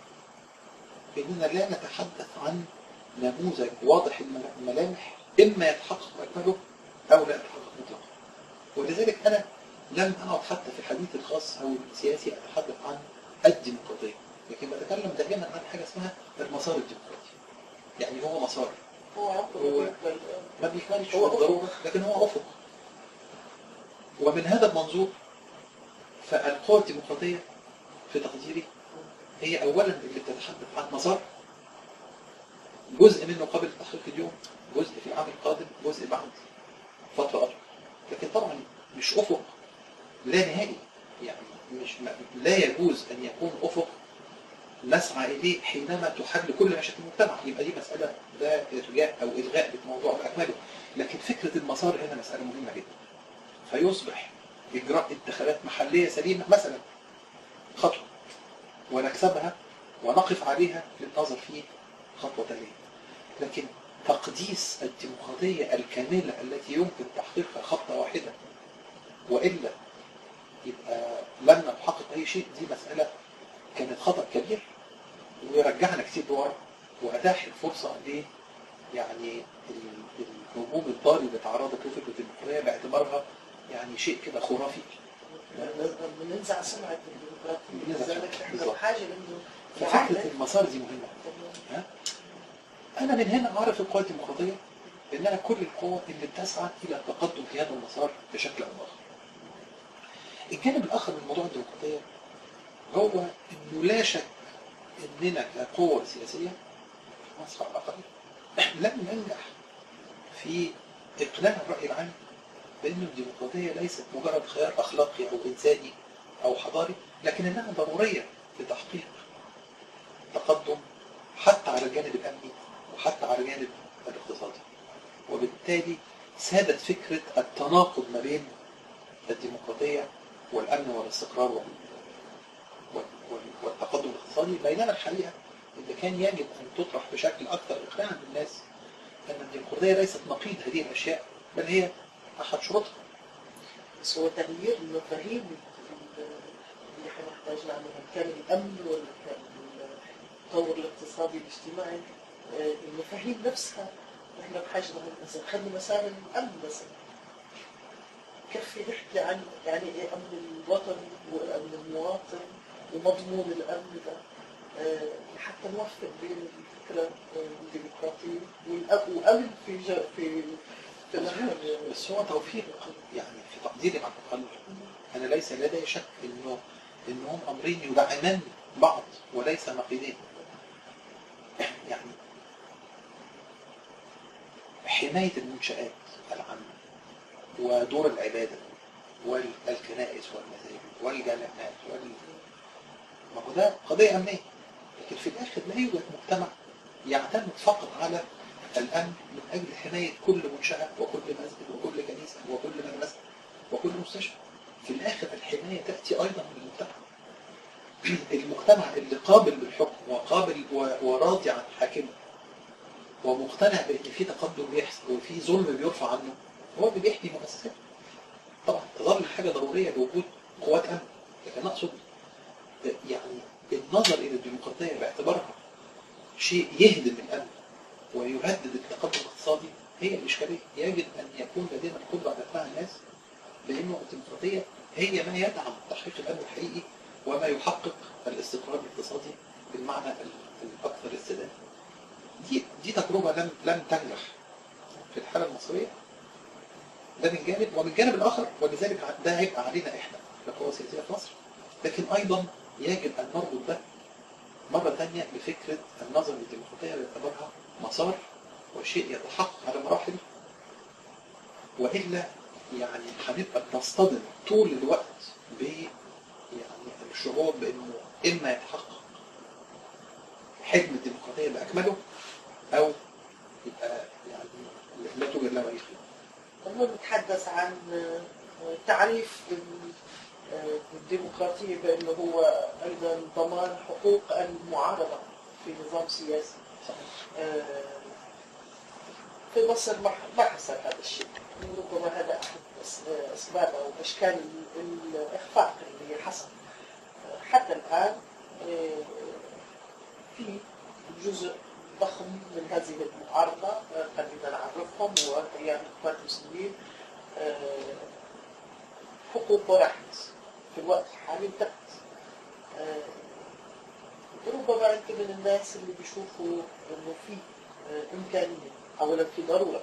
بأننا لا نتحدث عن نموذج واضح الملامح إما يتحقق أكمله أو لا يتحقق مطلقا. ولذلك أنا لم أقعد حتى في الحديث الخاص أو السياسي أتحدث عن الديمقراطية، لكن بتكلم دائما عن حاجة اسمها المسار الديمقراطي. يعني هو مسار، هو ما بيكملش بالضرورة لكن هو أفق. ومن هذا المنظور فالقوى الديمقراطية في تقديري هي أولا اللي بتتحدث عن مسار، جزء منه قبل التحقيق اليوم، جزء في العام القادم، جزء بعد فترة أطول، لكن طبعا مش أفق لا نهائي. يعني لا يجوز أن يكون أفق نسعى إليه حينما تحل كل مشاكل المجتمع، يبقى دي مسألة لا إرجاء أو إلغاء للموضوع بأكمله. لكن فكرة المسار هنا مسألة مهمة جدا، فيصبح إجراء انتخابات محلية سليمة مثلا خطوة ونكسبها ونقف عليها للنظر في خطوة تالية، لكن تقديس الديمقراطية الكاملة التي يمكن تحقيقها خطوة واحدة وإلا يبقى لن نحقق أي شيء، دي مسألة كانت خطأ كبير ويرجعنا كتير لورا، وأتاح الفرصة ل يعني الهجوم الضاري اللي تعرضت له فكرة الديمقراطية باعتبارها يعني شيء كده خرافي. بننزع سمعة الديمقراطية، لذلك احنا بالظبط. بحاجة انه ففكرة المسار دي مهمة. ها؟ أنا من هنا أعرف القوى الديمقراطية إنها كل القوى اللي بتسعى إلى التقدم في هذا المسار بشكل أو بآخر. الجانب الآخر من موضوع الديمقراطية هو إنه لا شك إننا كقوة سياسية في مصر على الأقل لم ننجح في إقناع الرأي العام بأن الديمقراطية ليست مجرد خيار أخلاقي أو إنساني أو حضاري، لكن إنها ضرورية لتحقيق تقدم حتى على الجانب الأمني وحتى على الجانب الاقتصادي. وبالتالي سادت فكرة التناقض ما بين الديمقراطية والأمن والاستقرار والتقدم الاقتصادي، بينما الحقيقة اللي كان يجب أن تطرح بشكل أكثر إقناعا للناس أن الديمقراطية ليست نقيض هذه الأشياء، بل هي أحد شروطها. بس هو تغيير المفاهيم اللي احنا نحتاج نعملها، كان الأمن ولا كان التطور الاقتصادي الاجتماعي، المفاهيم نفسها احنا بحاجة مثلا خلي مسار الأمن مثلا كفي نحكي عن يعني ايه أمن الوطني وأمن المواطن ومضمون الأمن ده حتى نوفق بين الفكرة الديمقراطية وأمن في بس هو توفيق يعني في تقديري مع الأقل. أنا ليس لدي شك إنهم أمرين يدعمان بعض وليس نقيضين. يعني حماية المنشآت العامة ودور العبادة والكنائس والمساجد والجامعات ما هو ده قضية أمنية، لكن في الآخر لا يوجد مجتمع يعتمد فقط على الأمن من أجل حماية كل منشأة وكل مسجد وكل كنيسة وكل مدرسة وكل مستشفى. في الآخر الحماية تأتي أيضا من المجتمع. المجتمع اللي قابل بالحكم وقابل وراضي عن حاكمه ومقتنع بأن في تقدم بيحصل وفي ظلم بيرفع عنه، هو اللي بيحمي مؤسساته. طبعا تظل حاجة ضرورية لوجود قوات أمن، لكن أقصد يعني النظر إلى الديمقراطية باعتبارها شيء يهدم الأمن ويهدد التقدم الاقتصادي هي الإشكالية. يجب أن يكون لدينا القدرة على إقناع الناس بأنه الديمقراطية هي ما يدعم تحقيق الأمن الحقيقي وما يحقق الاستقرار الاقتصادي بالمعنى الأكثر استدامة. دي تجربة لم تنجح في الحالة المصرية، ده من جانب، ومن الجانب الآخر ولذلك ده هيبقى علينا إحنا كقوى سياسية في مصر، لكن أيضا يجب أن نربط ده مرة ثانية بفكرة النظر للديمقراطية باعتبارها مسار وشيء يتحقق على مراحل، وإلا يعني هنبقى بنصطدم طول الوقت يعني الشعور بأنه إما يتحقق حلم الديمقراطية بأكمله أو يبقى يعني لا توجد له أي خير. لما نتحدث عن تعريف الديمقراطية بأنه هو أيضا ضمان حقوق المعارضة في نظام سياسي. في مصر ما حصل هذا الشيء، ربما هذا أحد أسباب أو أشكال الإخفاق اللي حصل. حتى الآن في جزء ضخم من هذه المعارضة خلينا نعرفهم هو تيار الإخوان المسلمين حقوقه راحت في الوقت الحالي انتهت. ربما أنت من الناس اللي بيشوفوا إنه في إمكانية أولا في ضرورة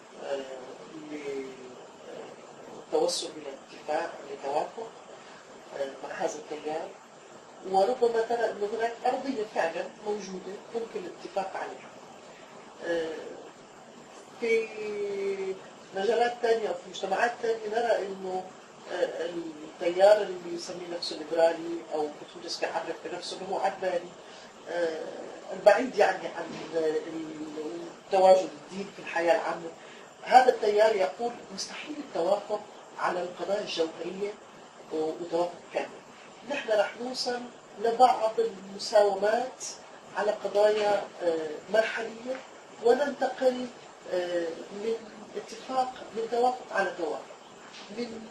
للتوسل إلى اتفاق لتوافق مع هذا التيار، وربما ترى أنه هناك أرضية فعلا موجودة ممكن الاتفاق عليها. في مجالات ثانية أو في مجتمعات ثانية نرى أنه التيار اللي يسميه نفسه ليبرالي أو بتونس بيعرف بنفسه أنه هو عدناني البعيد يعني عن التواجد الدين في الحياة العامة، هذا التيار يقول مستحيل التوافق على القضايا الجوهرية وتوافق كامل. نحن رح نوصل لبعض المساومات على قضايا مرحلية وننتقل من اتفاق من توافق على توافق، من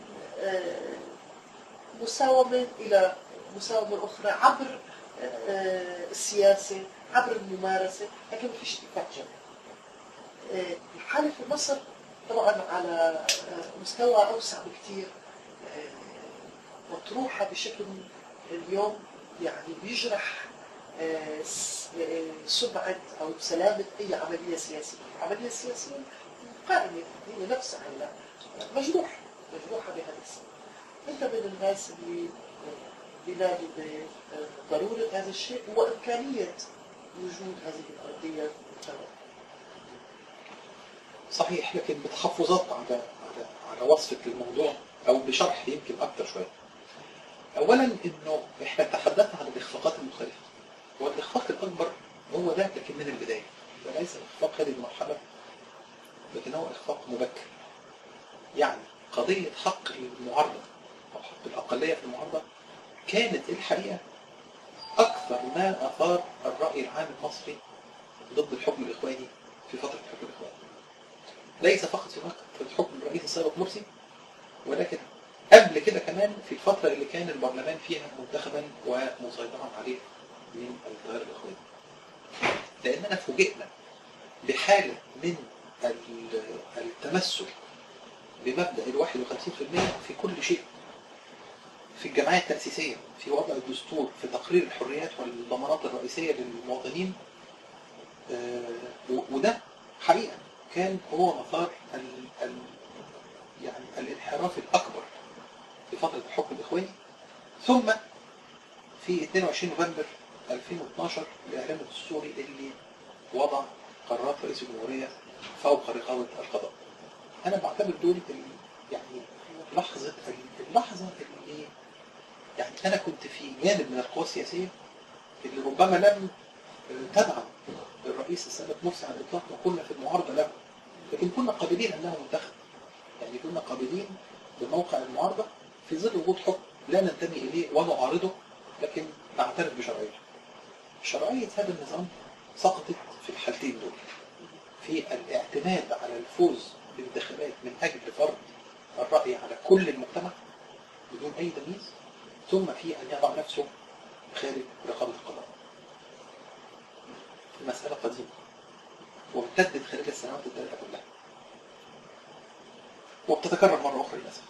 مساومة إلى مساومة أخرى عبر السياسة عبر الممارسة، لكن ما فيش اتفاق جمعي. الحالة في مصر طبعا على مستوى أوسع بكثير، مطروحة بشكل اليوم يعني بيجرح سمعة أو سلامة أي عملية سياسية. العملية السياسية قائمة هي نفسها مجروحة بهذا السبب. أنت من الناس اللي بينادوا بضرورة هذا الشيء وإمكانية وجود هذه الأرضية الثلاث. صحيح، لكن بتحفظات على وصفة الموضوع أو بشرح يمكن أكتر شوية. أولا إنه إحنا تحدثنا عن الإخفاقات المختلفة، والإخفاق الأكبر هو ده لكن من البداية، وليس إخفاق هذه المرحلة، لكن هو إخفاق مبكر. يعني قضية حق المعارضة أو حق الأقلية في المعارضة كانت الحقيقة أكثر ما أثار الرأي العام المصري ضد الحكم الإخواني في فترة الحكم الإخواني، ليس فقط في فترة حكم الرئيس السابق مرسي، ولكن قبل كده كمان في الفترة اللي كان البرلمان فيها منتخبا ومسيطرا عليه من التيار الإخواني. لأننا فوجئنا بحالة من التمسك بمبدأ 51% في كل شيء، في الجمعية التأسيسية، في وضع الدستور، في تقرير الحريات والضمانات الرئيسية للمواطنين. وده حقيقة كان هو مسار يعني الانحراف الأكبر في فترة الحكم الإخواني. ثم في 22 نوفمبر 2012 الإعلام الدستوري اللي وضع قرارات رئيس الجمهورية فوق رقابة القضاء. أنا بعتبر دول يعني اللحظة اللي يعني أنا كنت في جانب من القوى السياسية اللي ربما لم تدعم الرئيس السابق مرسي على الإطلاق، وكنا في المعارضة له، لكن كنا قابلين أنه منتخب. يعني كنا قابلين بموقع المعارضة في ظل وجود حكم لا ننتمي إليه ونعارضه، لكن نعترف بشرعيته. شرعية هذا النظام سقطت في الحالتين دول، في الاعتماد على الفوز بالانتخابات من أجل فرض الرأي على كل المجتمع بدون أي تمييز، ثم في أن يضع نفسه خارج رقابة القضاء. المسألة قديمة وامتدت خلال السنوات الثلاثة كلها، وبتتكرر مرة أخرى للأسف.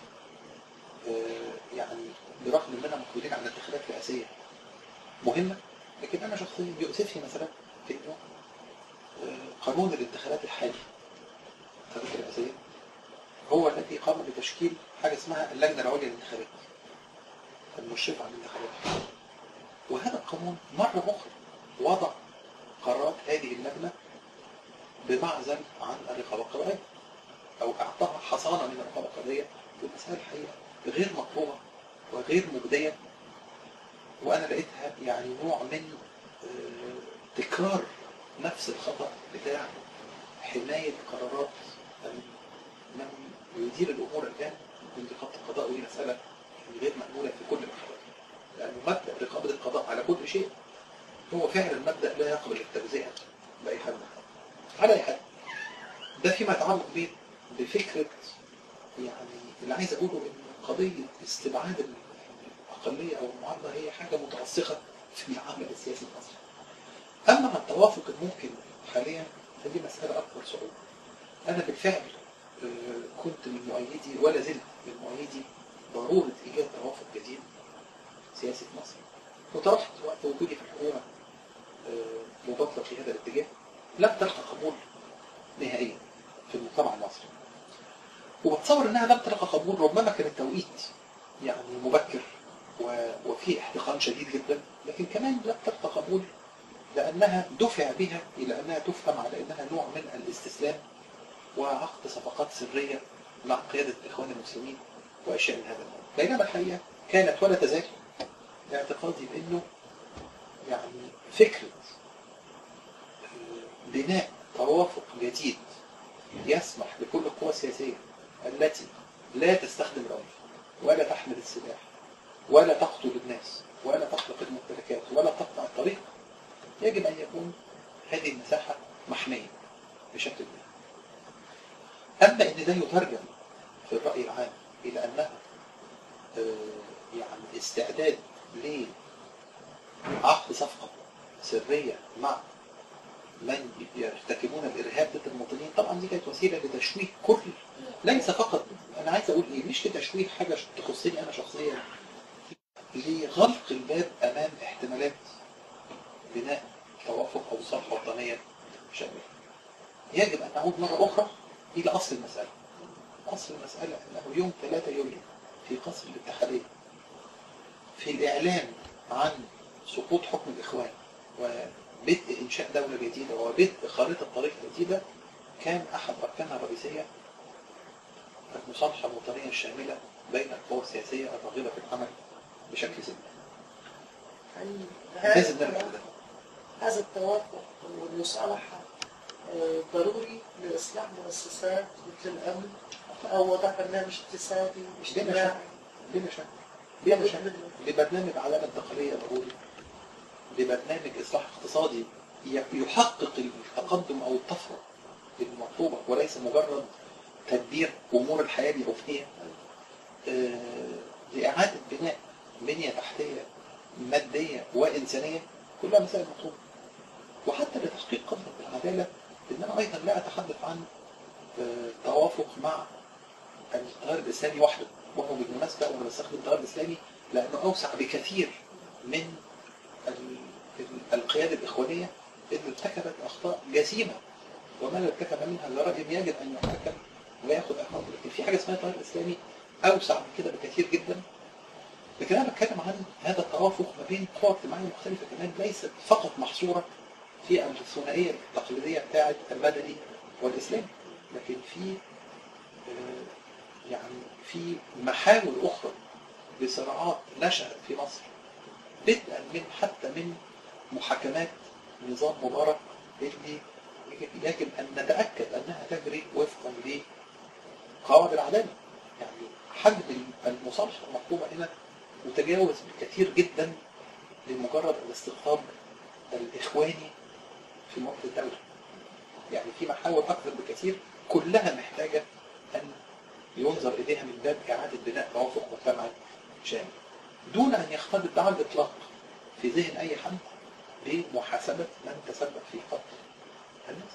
يعني برغم أننا مقبولين على انتخابات رئاسية مهمة، لكن أنا شخصيا يؤسفني مثلا في أنه قانون الانتخابات الحالي الانتخابات الرئاسية هو الذي قام بتشكيل حاجة اسمها اللجنة العليا للانتخابات المشرفة على الانتخابات. وهذا القانون مرة أخرى وضع قرارات هذه اللجنة بمعزل عن الرقابة القضائية، أو أعطاها حصانة من الرقابة القضائية في مسائل الحقيقة غير مطلوبة وغير مجدية. وأنا لقيتها يعني نوع من تكرار نفس الخطأ بتاع حماية قرارات من يدير الأمور الآن من رقابة القضاء، ودي مسألة غير مأمولة في كل المرحلات، لأن مبدأ رقابة القضاء على كل شيء هو فعلا مبدأ لا يقبل التوزيع بأي حد على أي حد. ده فيما يتعلق بفكرة يعني اللي عايز أقوله إن قضية استبعاد الأقلية أو المعارضة هي حاجة مترسخة في العمل السياسي المصري. أما عن التوافق الممكن حاليا فدي مسألة أكبر صعوبة. أنا بالفعل كنت من مؤيدي ولا زلت من مؤيدي ضرورة إيجاد توافق جديد سياسي في مصر، وطرحت وقت وجودي في الحكومة مبادرة في هذا الاتجاه لم تلقى قبول نهائيا في المجتمع المصري. وبتصور انها لم تلقى قبول، ربما كان التوقيت يعني مبكر وفيه احتقان شديد جدا، لكن كمان لم تلقى قبول لانها دفع بها الى انها تفهم على انها نوع من الاستسلام وعقد صفقات سرية مع قيادة الاخوان المسلمين واشياء من هذا النوع. بينما الحقيقة كانت ولا تزال اعتقادي بانه يعني فكرة بناء توافق جديد يسمح لكل القوى السياسية التي لا تستخدم العنف ولا تحمل السلاح ولا تقتل الناس ولا تحرق الممتلكات ولا تقطع الطريق، يجب أن يكون هذه المساحة محمية بشكل ما. أما أن ده يترجم في الرأي العام إلى أنها يعني استعداد لعقد صفقة سرية مع من يرتكبون الارهاب ضد المواطنين، طبعا دي كانت وسيله لتشويه كل، ليس فقط، انا عايز اقول ايه، مش لتشويه حاجه تخصني انا شخصيا، لغلق الباب امام احتمالات بناء توافق او صلح وطنيه شامله. يجب ان نعود مره اخرى الى اصل المساله. اصل المساله انه يوم 3 يوليو في قصر الاتحاديه، في الاعلان عن سقوط حكم الاخوان وبدء انشاء دوله جديده وبدء خارطه طريق جديده، كان احد اركانها الرئيسيه المصالحه الوطنيه الشامله بين القوى السياسيه الراغبه في العمل بشكل سلمي. لازم نرجع لده. هذا التوافق والمصالحه ضروري لإصلاح مؤسسات مثل الأمن أو وضع برنامج اقتصادي اجتماعي. بلا شك لبرنامج عدالة انتقالية ضروري، لبرنامج إصلاح اقتصادي يحقق التقدم أو الطفرة المطلوبة وليس مجرد تدبير أمور الحياة اليومية، لإعادة بناء بنية تحتية مادية وإنسانية، كلها مسائل مطلوبة. وحتى لتحقيق قدرة العدالة، إن أنا أيضا لا أتحدث عن توافق مع التيار الإسلامي وحده، وهو بالمناسبة أنا بستخدم التيار الإسلامي لأنه أوسع بكثير من القيادة الإخوانية اللي ارتكبت أخطاء جسيمة، ومن ارتكب منها جرائم يجب أن يحاكم ويأخذ عقابه. لكن في حاجة اسمها التيار الإسلامي أوسع من كده بكثير جدا. لكن أنا بتكلم عن هذا التوافق ما بين قوى اجتماعية مختلفة كمان، ليست فقط محصورة في الثنائية التقليدية بتاعة المدني والإسلامي، لكن في في محاور أخرى لصراعات نشأت في مصر، بدءا من حتى من محاكمات نظام مبارك اللي يجب أن نتأكد أنها تجري وفقا لقواعد العدالة. يعني حجم المصالحة المطلوبة هنا متجاوز بكثير جدا لمجرد الاستقطاب الإخواني في موقف الدولة. يعني في محاور أكثر بكثير كلها محتاجة أن ينظر إليها من باب إعادة بناء توافق مجتمعي شامل، دون أن يختلط على الإطلاق في ذهن أي حد بمحاسبة من تسبب في قتل الناس.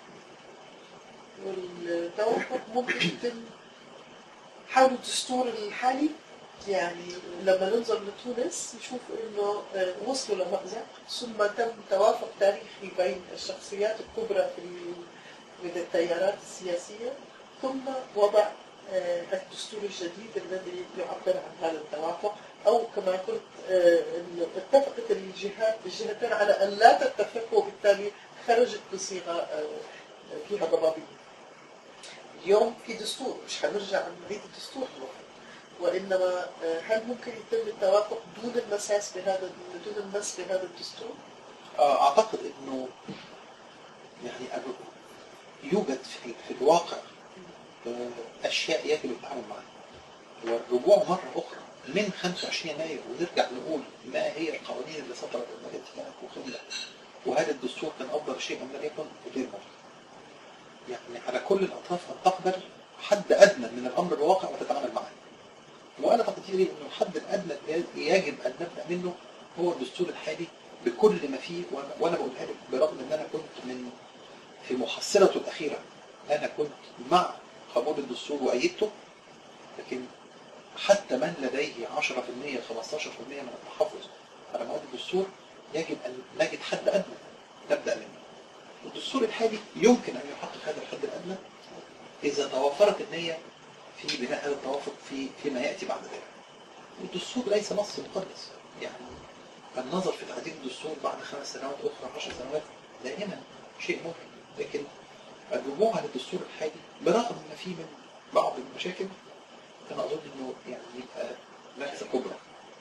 والتوافق ممكن يتم حول الدستور الحالي. يعني لما ننظر لتونس نشوف انه وصلوا لمأزق، ثم تم توافق تاريخي بين الشخصيات الكبرى من التيارات السياسية، ثم وضع الدستور الجديد الذي يعبر عن هذا التوافق، او كما قلت انه اتفقت الجهتين على ان لا تتفق، وبالتالي خرجت بصيغة فيها ضبابية. اليوم في دستور، مش هنرجع نعيد الدستور وإنما هل ممكن يتم التوافق دون المس بهذا الدستور؟ أعتقد إنه يعني يوجد في الواقع أشياء يجب التعامل معها، والرجوع مرة أخرى من 25 يناير ونرجع نقول ما هي القوانين اللي صدرت من الائتلاف وخلها، وهذا الدستور كان أفضل شيء أم لم يكن، غير موجود. يعني على كل الأطراف أن تقبل حد أدنى من الأمر الواقع وتتعامل معه. وأنا تقديري إنه الحد الأدنى يجب أن نبدأ منه هو الدستور الحالي بكل ما فيه. وأنا بقولها لك برغم إن أنا كنت في محصلته الأخيرة أنا كنت مع قبول الدستور وأيدته، لكن حتى من لديه 10% 15% من التحفظ على مواد الدستور يجب أن نجد حد أدنى نبدأ منه. الدستور الحالي يمكن أن يحقق هذا الحد الأدنى إذا توفرت النية في بناء هذا التوافق فيما يأتي بعد ذلك. الدستور ليس نص مقدس، يعني النظر في تعديل الدستور بعد 5 سنوات أخرى 10 سنوات دائما شيء ممكن، لكن الرجوع على الدستور الحالي برغم ما فيه من بعض المشاكل أنا أظن إنه يعني يبقى نكسة كبرى.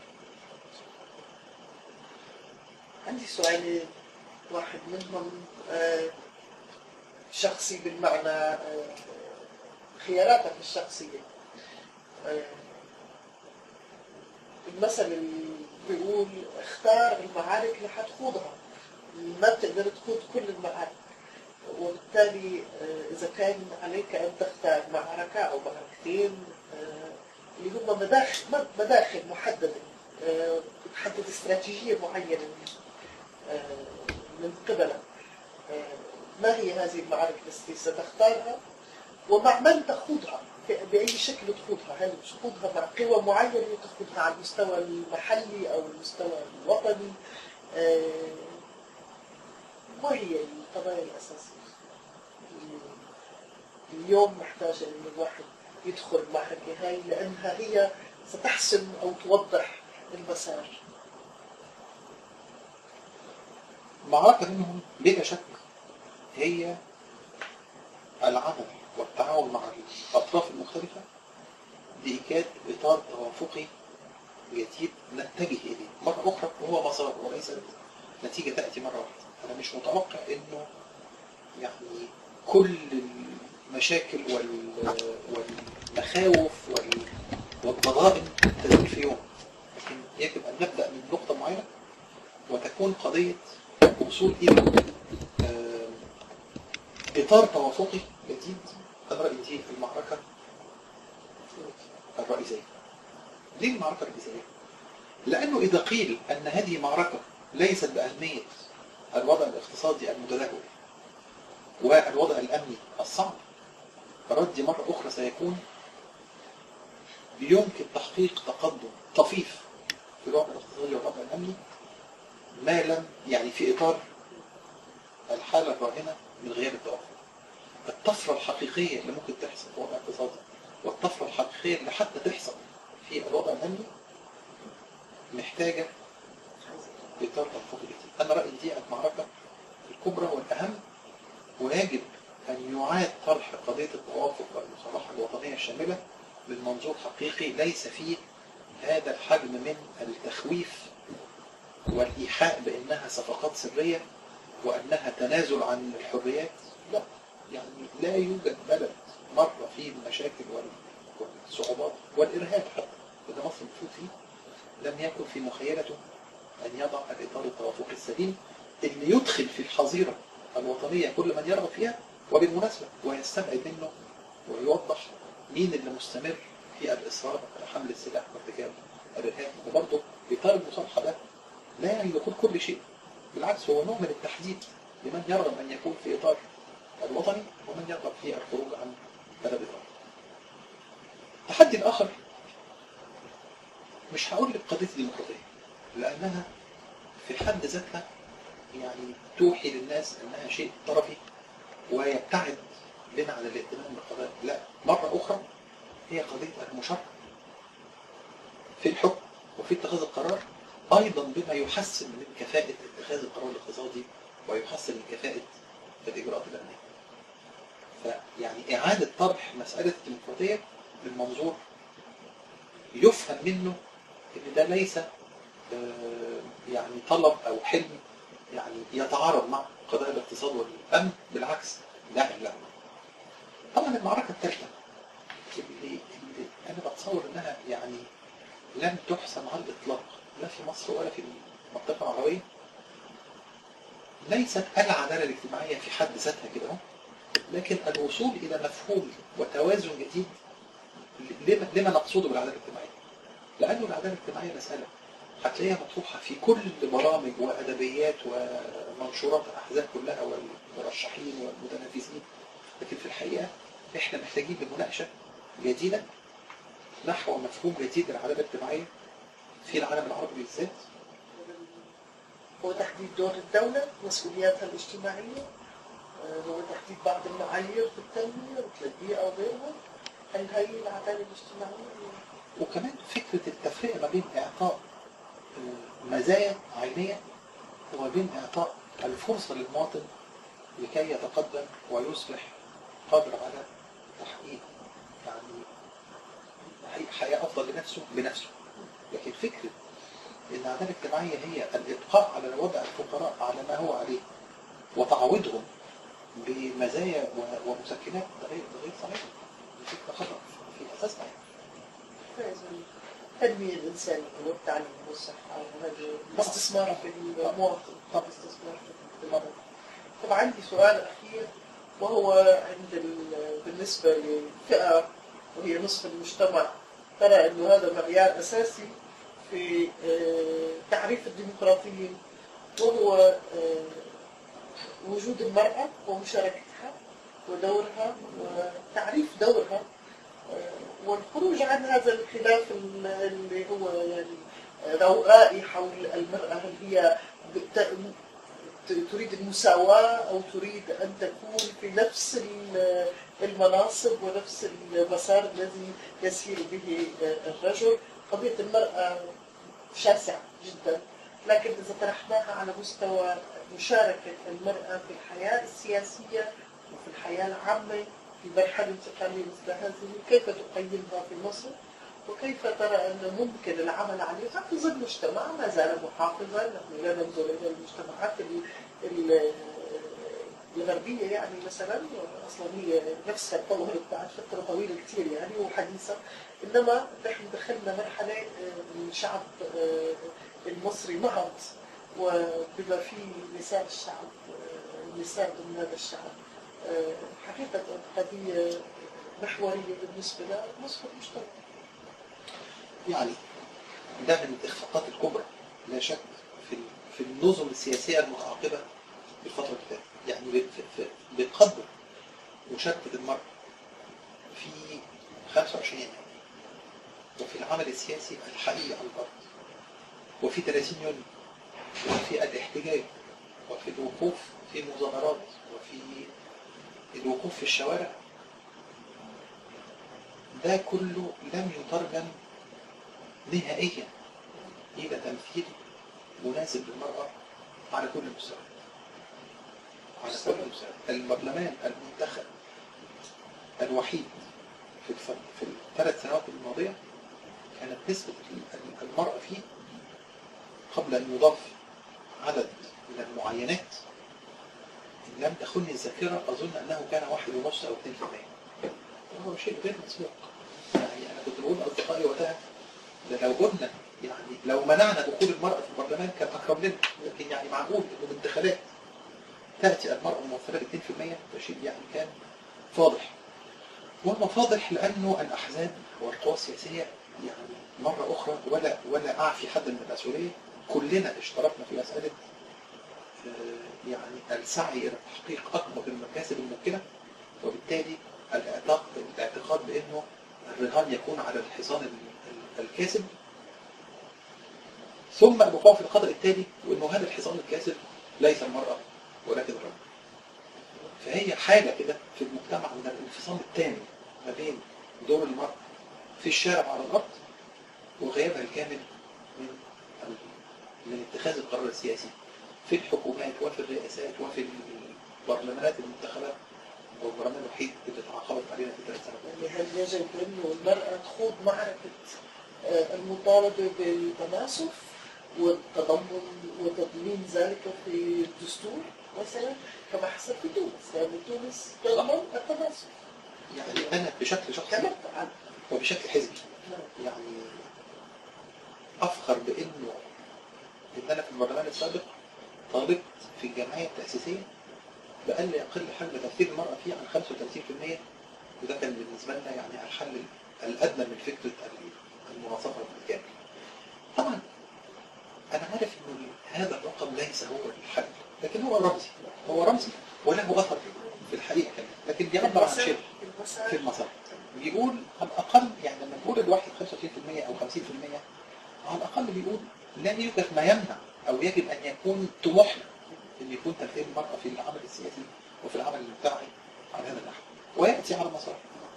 عندي سؤالين، واحد منهم شخصي بالمعنى خياراتك الشخصية. المثل اللي بيقول اختار المعارك اللي حتخوضها، ما بتقدر تخوض كل المعارك، وبالتالي إذا كان عليك أن تختار معركة أو معركتين اللي هم مداخل محددة بتحدد استراتيجية معينة من قبلك، ما هي هذه المعارك التي ستختارها ومع من تخوضها، بأي شكل تخوضها؟ هل تخوضها مع قوى معينة، تخوضها على المستوى المحلي أو المستوى الوطني؟ ما هي القضايا الأساسية اليوم محتاجة أن الواحد يدخل المعركة هاي، لأنها هي ستحسم أو توضح المسار؟ معركة منهم بلا شك هي العمل والتعاون مع الأطراف المختلفة لإيجاد إطار توافقي جديد نتجه إليه مرة أخرى، وهو مسار وليس نتيجة تأتي مرة واحدة. أنا مش متوقع إنه يعني كل المشاكل والمخاوف والضغائن تزول في يوم، لكن يجب أن نبدأ من نقطة معينة وتكون قضية وصول إلى إطار توافقي جديد. أنا رأيي دي المعركة الرئيسية. ليه المعركة الرئيسية؟ لأنه إذا قيل أن هذه معركة ليست بأهمية الوضع الاقتصادي المتدهور والوضع الأمني الصعب، فردي مرة أخرى سيكون يمكن تحقيق تقدم طفيف في الوضع الاقتصادي والوضع الأمني ما لم يعني في إطار الحالة الراهنة من غير التوافق. الطفرة الحقيقية اللي ممكن تحصل في الوضع الاقتصادي والطفرة الحقيقية اللي حتى تحصل في الوضع الأمني محتاجة إطار توافق جديد. أنا رأيي دي المعركة الكبرى والأهم، ويجب أن يعاد طرح قضية التوافق والمصالحة الوطنية الشاملة من منظور حقيقي ليس فيه هذا الحجم من التخويف والإيحاء بأنها صفقات سرية وأنها تنازل عن الحريات. لا، يعني لا يوجد بلد مر فيه المشاكل والصعوبات والإرهاب حتى إذا مصر بتفوت فيه لم يكن في مخيلته أن يضع الإطار التوافقي السليم اللي يدخل في الحظيرة الوطنية كل من يرغب فيها، وبالمناسبة ويستبعد منه ويوضح مين اللي مستمر في الإصرار على حمل السلاح وارتكاب الإرهاب. وبرضه إطار المصالحة ده لا يعني دخول كل شيء، بالعكس هو نوع من التحديد لمن يرغب أن يكون في إطار الوطني ومن يرغب في الخروج عن هذا الإطار. التحدي الآخر مش هقول لك قضية الديمقراطية، لأنها في حد ذاتها يعني توحي للناس أنها شيء طرفي ويبتعد لنا عن الاهتمام بالقضايا. لا، مرة أخرى هي قضية المشاركة في الحكم وفي اتخاذ القرار، أيضا بما يحسن من كفاءة اتخاذ القرار الاقتصادي ويحسن من كفاءة الإجراءات الأمنية. فيعني إعادة طرح مسألة الديمقراطية من منظور يفهم منه إن ده ليس يعني طلب أو حلم يعني يتعارض مع قضايا الاقتصاد والأمن، بالعكس داعم له. طبعا المعركة الثالثة اللي أنا بتصور أنها يعني لم تحسم على الإطلاق لا في مصر ولا في المنطقة العربية، ليست العدالة الاجتماعية في حد ذاتها كده، لكن الوصول إلى مفهوم وتوازن جديد لما نقصده بالعدالة الاجتماعية. لأنه العدالة الاجتماعية مسألة هتلاقيها مطروحة في كل برامج وأدبيات ومنشورات الأحزاب كلها والمرشحين والمتنافسين، لكن في الحقيقة إحنا محتاجين لمناقشة جديدة نحو مفهوم جديد للعدالة الاجتماعية في العالم العربي بالذات. هو تحديد دور الدولة، مسؤولياتها الاجتماعية، هو تحديد بعض المعايير في التنمية مثل البيئة وغيرها. هل هي العدالة الاجتماعية؟ وكمان فكرة التفرقة ما بين إعطاء مزايا عينية وما بين إعطاء الفرصة للمواطن لكي يتقدم ويصبح قادر على تحقيق يعني حياة أفضل لنفسه بنفسه. لكن فكرة أن العدالة الاجتماعية هي الإبقاء على وضع الفقراء على ما هو عليه وتعويضهم بمزايا ومسكنات غير صحيحة، فكرة خطأ في أساسها. التنمية الإنسانية والتعليم والصحة والاستثمار في المواطن، الاستثمار في المرض. طبعا عندي سؤال أخير، وهو بالنسبة لفئة وهي نصف المجتمع ترى أنه هذا معيار أساسي في تعريف الديمقراطية، وهو وجود المرأة ومشاركتها ودورها وتعريف دورها والخروج عن هذا الخلاف اللي هو يعني روائي حول المرأة، هل هي تريد المساواة أو تريد أن تكون في نفس المناصب ونفس المسار الذي يسير به الرجل. قضية المرأة شاسعة جدا، لكن إذا طرحناها على مستوى مشاركة المرأة في الحياة السياسية وفي الحياة العامة في مرحلة انتقالية مثل هذه، كيف تقيمها في مصر؟ وكيف ترى أن ممكن العمل عليها في ظل مجتمع ما زال محافظا؟ نحن لا ننظر إلى المجتمعات الغربية يعني مثلا، أصلا هي نفسها تطورت بعد فترة طويلة كثير يعني وحديثة، إنما نحن دخلنا مرحلة الشعب المصري نهض وبما فيه نساء الشعب، نساء من هذا الشعب، حقيقة قضية محورية بالنسبة لمصر المجتمع. يعني ده من الإخفاقات الكبرى لا شك في النظم السياسية المتعاقبة بالفترة اللي فاتت. يعني بقدر مشاركة المرأة في 25 يناير وفي العمل السياسي الحقيقي على الأرض وفي 30 يونيو وفي الاحتجاج وفي الوقوف في المظاهرات وفي الوقوف في الشوارع، ده كله لم يترجم نهائيا إلى تمثيل مناسب للمرأة على كل المستويات. على كل المستويات. البرلمان المنتخب الوحيد في الثلاث سنوات الماضية كانت نسبة المرأة فيه قبل أن يضاف عدد من المعينات إن لم تخني الذاكرة أظن أنه كان 1.5 أو 2%. وهو شيء غير مسبوق. يعني أنا كنت بقول لأصدقائي وقتها لو قلنا يعني لو منعنا دخول المرأة في البرلمان كان أقرب لنا، لكن يعني معقول إنه بالانتخابات تأتي المرأة ممثلة ب 2%، ده شيء يعني كان فاضح. وما فاضح لأنه الأحزاب والقوى السياسية يعني مرة أخرى ولا أعفي حد من المسؤولية، كلنا اشتركنا في مسألة يعني السعي إلى تحقيق أكبر المكاسب الممكنة، وبالتالي الاعتقاد بأنه الرهان يكون على الحصان الكاسب، ثم الوقوع في الخطأ التالي وأنه هذا الحصان الكاسب ليس المرأة ولكن الرجل. فهي حالة كده في المجتمع من الانفصام التام ما بين دور المرأة في الشارع على الأرض وغيابها الكامل من اتخاذ القرار السياسي في الحكومات وفي الرئاسات وفي البرلمانات المنتخبات، والبرلمان الوحيد اللي تعاقبت علينا في 3 سنوات. يعني هل يجب أنه المرأة تخوض معركة المطالبة بالتناصف والتضمن وتضمين ذلك في الدستور مثلا كما حصل في تونس؟ يعني تونس تضمن التناصف. يعني أنا بشكل شخصي وبشكل حزبي يعني أفخر بأنه إن أنا في البرلمان السابق طالبت في الجمعية التأسيسية بأقل يقل حجم تمثيل المرأة فيه عن 35%، وده كان بالنسبة لنا يعني الحل الأدنى من فكرة المناصفة بالكامل. طبعا أنا عارف إنه هذا الرقم ليس هو الحل، لكن هو رمزي وله أثر في الحقيقة كمان، لكن بيعبر عن شيء في المسار. بيقول على الأقل يعني لما نقول الواحد 35% أو 50%، على الأقل بيقول لا يوجد ما يمنع أو يجب أن يكون طموحنا أن يكون تمثيل المرأة في العمل السياسي وفي العمل المجتمعي على هذا النحو، ويأتي على مسار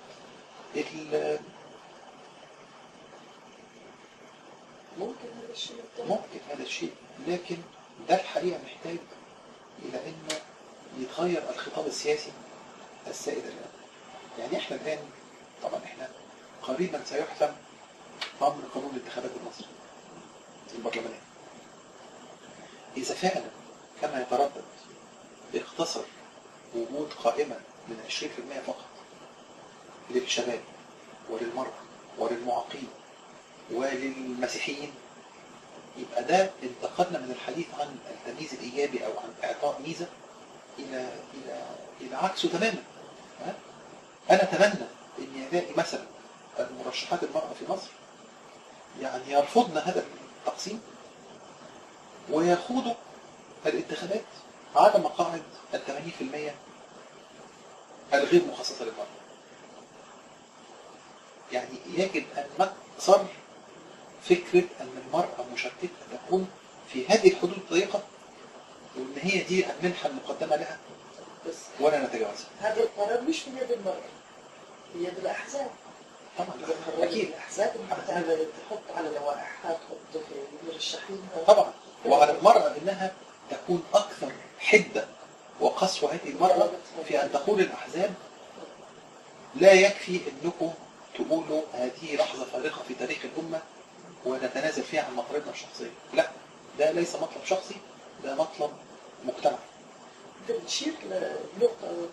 ممكن هذا الشيء، لكن ده الحقيقة محتاج إلى أنه يتغير الخطاب السياسي السائد الآن. يعني إحنا الآن طبعا إحنا قريبا سيحسم أمر قانون الانتخابات المصري البرلمانية. إذا فعلا كما يتردد اختصر وجود قائمة من 20% فقط للشباب وللمرأة وللمعاقين وللمسيحيين، يبقى ده انتقلنا من الحديث عن التمييز الإيجابي أو عن إعطاء ميزة إلى عكسه تماما. أنا أتمنى أن يلاقي مثلا المرشحات المرأة في مصر يعني يرفضن هذا التقسيم ويخوضوا الانتخابات على مقاعد ال 80% الغير مخصصة للمرأة. يعني يجب أن نكسر فكرة أن المرأة مشاركتها تكون في هذه الحدود الضيقة، وأن هي دي المنحة المقدمة لها بس ولا نتجاوزها. هذا القرار مش في يد المرأة، في يد الأحزاب. طبعا أكيد الأحزاب تحط على لوائحها، تحط في مرشحين. طبعا، وعلى المرأة أنها تكون أكثر حدة وقسوة هذه المرأة في أن تقول الأحزاب لا يكفي أنكم تقولوا هذه لحظة فارقة في تاريخ الأمة ونتنازل فيها عن مطالبنا الشخصية. لا، ده ليس مطلب شخصي، ده مطلب مجتمع. أنت بتشير لنقطة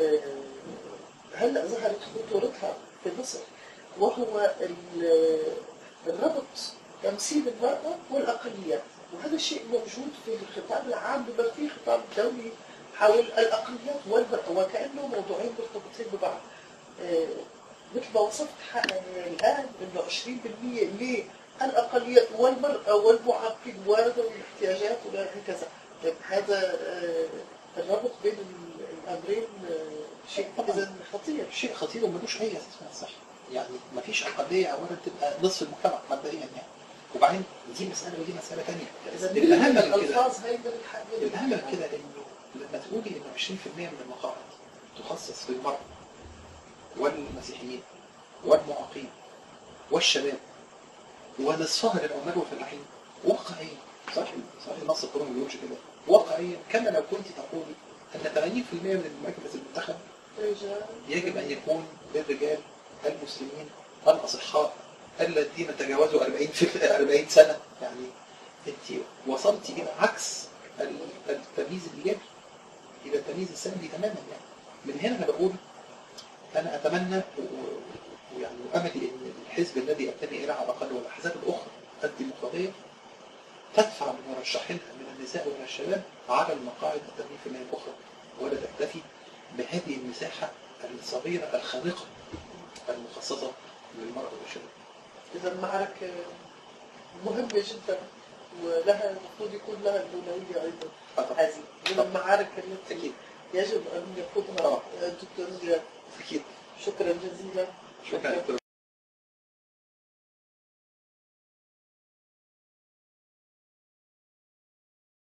هلأ ظهرت خطورتها في مصر، وهو الربط تمثيل المرأة والأقليات، وهذا الشيء موجود في الخطاب العام بما فيه خطاب دولي حول الأقليات والمرأة، وكأنه موضوعين مرتبطين ببعض. مثل ما وصفت الآن إنه 20% للأقليات والمرأة والمعاقين وذوي الاحتياجات وهكذا. هذا الربط بين الأمرين شيء إذا خطير. شيء خطير وملوش أي أساس من الصحة. يعني ما فيش أقلية أولا تبقى نصف المجتمع مبدئيا يعني. وبعدين دي مسألة ودي مسألة ثانية. الأهم من كده، الأهم من كده إنه لما تقولي إنه 20% من المقاعد تخصص للمرأة والمسيحيين والمعاقين والشباب ونصفها للعمال والفلاحين، واقعيا صحيح النص القانوني ما بيقولش كده، واقعيا كما لو كنت تقولي أن 80% من المجلس المنتخب يجب أن يكون للرجال المسلمين الأصحاء الذين تجاوزوا 40 سنة. يعني أنت وصلت إلى عكس التمييز الإيجابي، إلى التمييز السلبي تماما. يعني من هنا أنا بقول أنا أتمنى ويعني أملي أن الحزب الذي أنتمي إليه على الأقل والأحزاب الأخرى الديمقراطية تدفع من مرشحينها من النساء ومن الشباب على المقاعد 80% الأخرى، ولا تكتفي بهذه المساحة الصغيرة الخانقة المخصصة للمرأة والشباب. إذا المعركة مهمة جدا ولها المفروض يكون لها الأولوية أيضا. هذه من المعارك التي يجب أن يقودها الدكتور زياد. أكيد. شكرا جزيلا. شكرا.